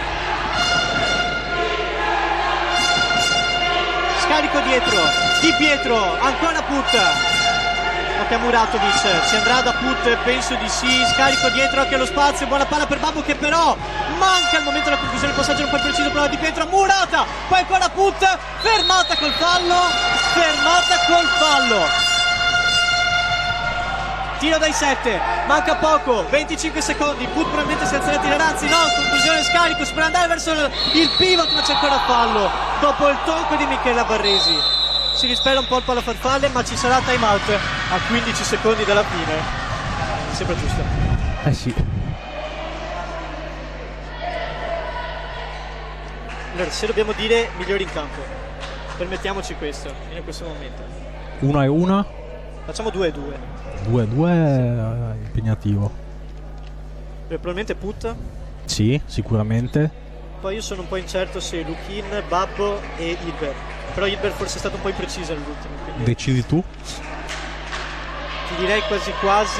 Scarico dietro, Di Pietro, ancora Put. Ok, Muratovic, si andrà da Put, penso di sì. Scarico dietro anche lo spazio, buona palla per Babbo che però manca al momento della conclusione, il passaggio non po' preciso, prova Di Pietro, Murata, poi ancora Put, fermata col fallo. Tiro dai 7, manca poco, 25 secondi, Put probabilmente si alzerà a tirare, anzi no, conclusione scarico, si può andare verso il pivot ma c'è ancora fallo dopo il tocco di Michela Barresi. Si rispera un po' il palafarfalle ma ci sarà time out a 15 secondi dalla fine. Mi sembra giusto. Sì. Allora, se dobbiamo dire migliori in campo, permettiamoci questo, in questo momento. 1-1. Facciamo 2-2. 2-2 è impegnativo. Probabilmente Put. Sì, sicuramente. Poi io sono un po' incerto se Lukin, Babbo e Hilbert. Però Hilbert forse è stato un po' impreciso nell'ultimo. Quindi Decidi tu? ti direi quasi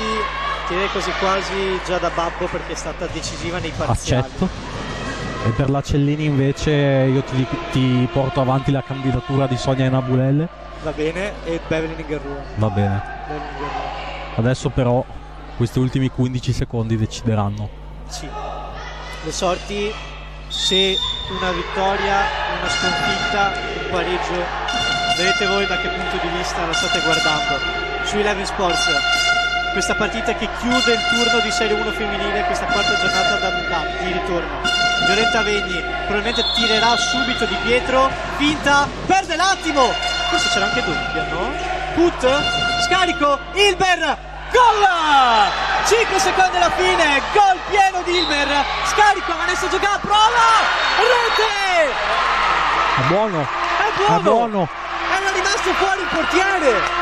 già da Babbo perché è stata decisiva nei parziali. Accetto. E per la Cellini invece io ti porto avanti la candidatura di Sonia Enabulelle. Va bene, e Bevelin Guerrero. Va bene. Adesso però questi ultimi 15 secondi decideranno. Sì. Le sorti, se una vittoria, una sconfitta, un pareggio, vedete voi da che punto di vista la state guardando. Su Eleven Sports, questa partita che chiude il turno di Serie 1 femminile, questa quarta giornata di ritorno. Violetta Vegni probabilmente tirerà subito Di Pietro, finta, perde l'attimo, forse c'era anche doppia, no? Put, scarico, Hilbert, gol! 5 secondi alla fine, gol pieno di Hilbert, scarico, Vanessa Giocà, prova, rete! È buono! Era rimasto fuori il portiere!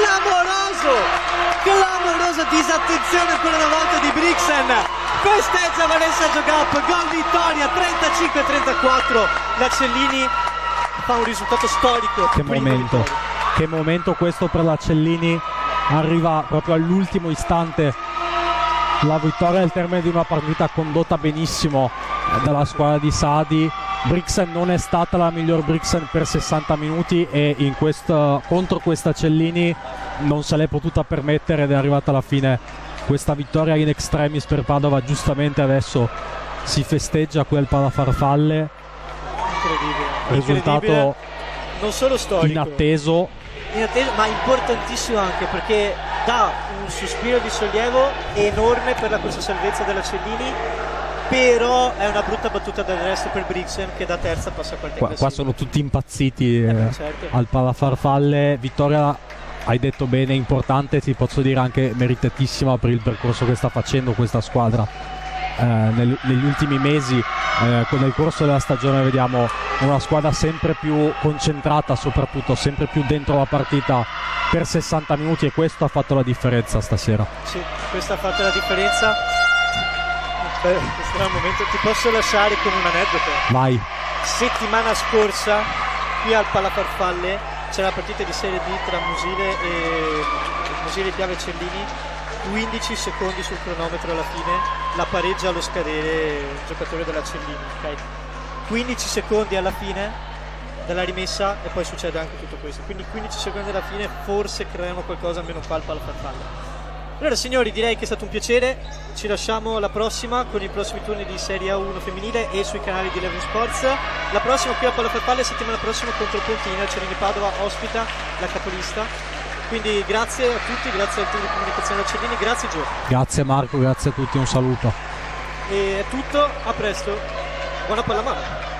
Clamorosa disattenzione ancora una volta di Brixen, festeggia Vanessa Giogap, gol vittoria 35-34. La Cellini fa un risultato storico. Che momento questo per la Cellini, arriva proprio all'ultimo istante la vittoria al termine di una partita condotta benissimo dalla squadra di Sadi. Brixen non è stata la miglior Brixen per 60 minuti e contro questa Cellini non se l'è potuta permettere ed è arrivata alla fine questa vittoria in extremis per Padova. Giustamente adesso si festeggia quel palafarfalle, risultato non solo storico, inatteso ma importantissimo anche perché dà un sospiro di sollievo enorme per la corsa salvezza della Cellini. Però è una brutta battuta del resto per Brixen che da terza passa a quarta. Qua sono tutti impazziti certo. Al palafarfalle. Vittoria, hai detto bene, importante, ti posso dire anche meritatissima per il percorso che sta facendo questa squadra negli ultimi mesi. Nel corso della stagione vediamo una squadra sempre più concentrata, soprattutto sempre più dentro la partita per 60 minuti e questo ha fatto la differenza stasera. Sì, questo ha fatto la differenza. Questo era il momento, ti posso lasciare con un aneddoto. Vai. Settimana scorsa qui al Palafarfalle c'era la partita di Serie B tra Musile Piave e Cellini, 15 secondi sul cronometro alla fine, la pareggia allo scadere il giocatore della Cellini, okay? 15 secondi alla fine dalla rimessa e poi succede anche tutto questo, quindi 15 secondi alla fine forse creano qualcosa almeno qua al Palafarfalle. Allora signori, direi che è stato un piacere, ci lasciamo alla prossima con i prossimi turni di Serie A1 femminile e sui canali di Eleven Sports. La prossima qui a Palafarfalle, settimana prossima contro il Pontina, il Cellini Padova ospita la capolista. Quindi grazie a tutti, grazie al team di comunicazione della Cellini, grazie Gio. Grazie Marco, grazie a tutti, un saluto. E è tutto, a presto, buona pallamano.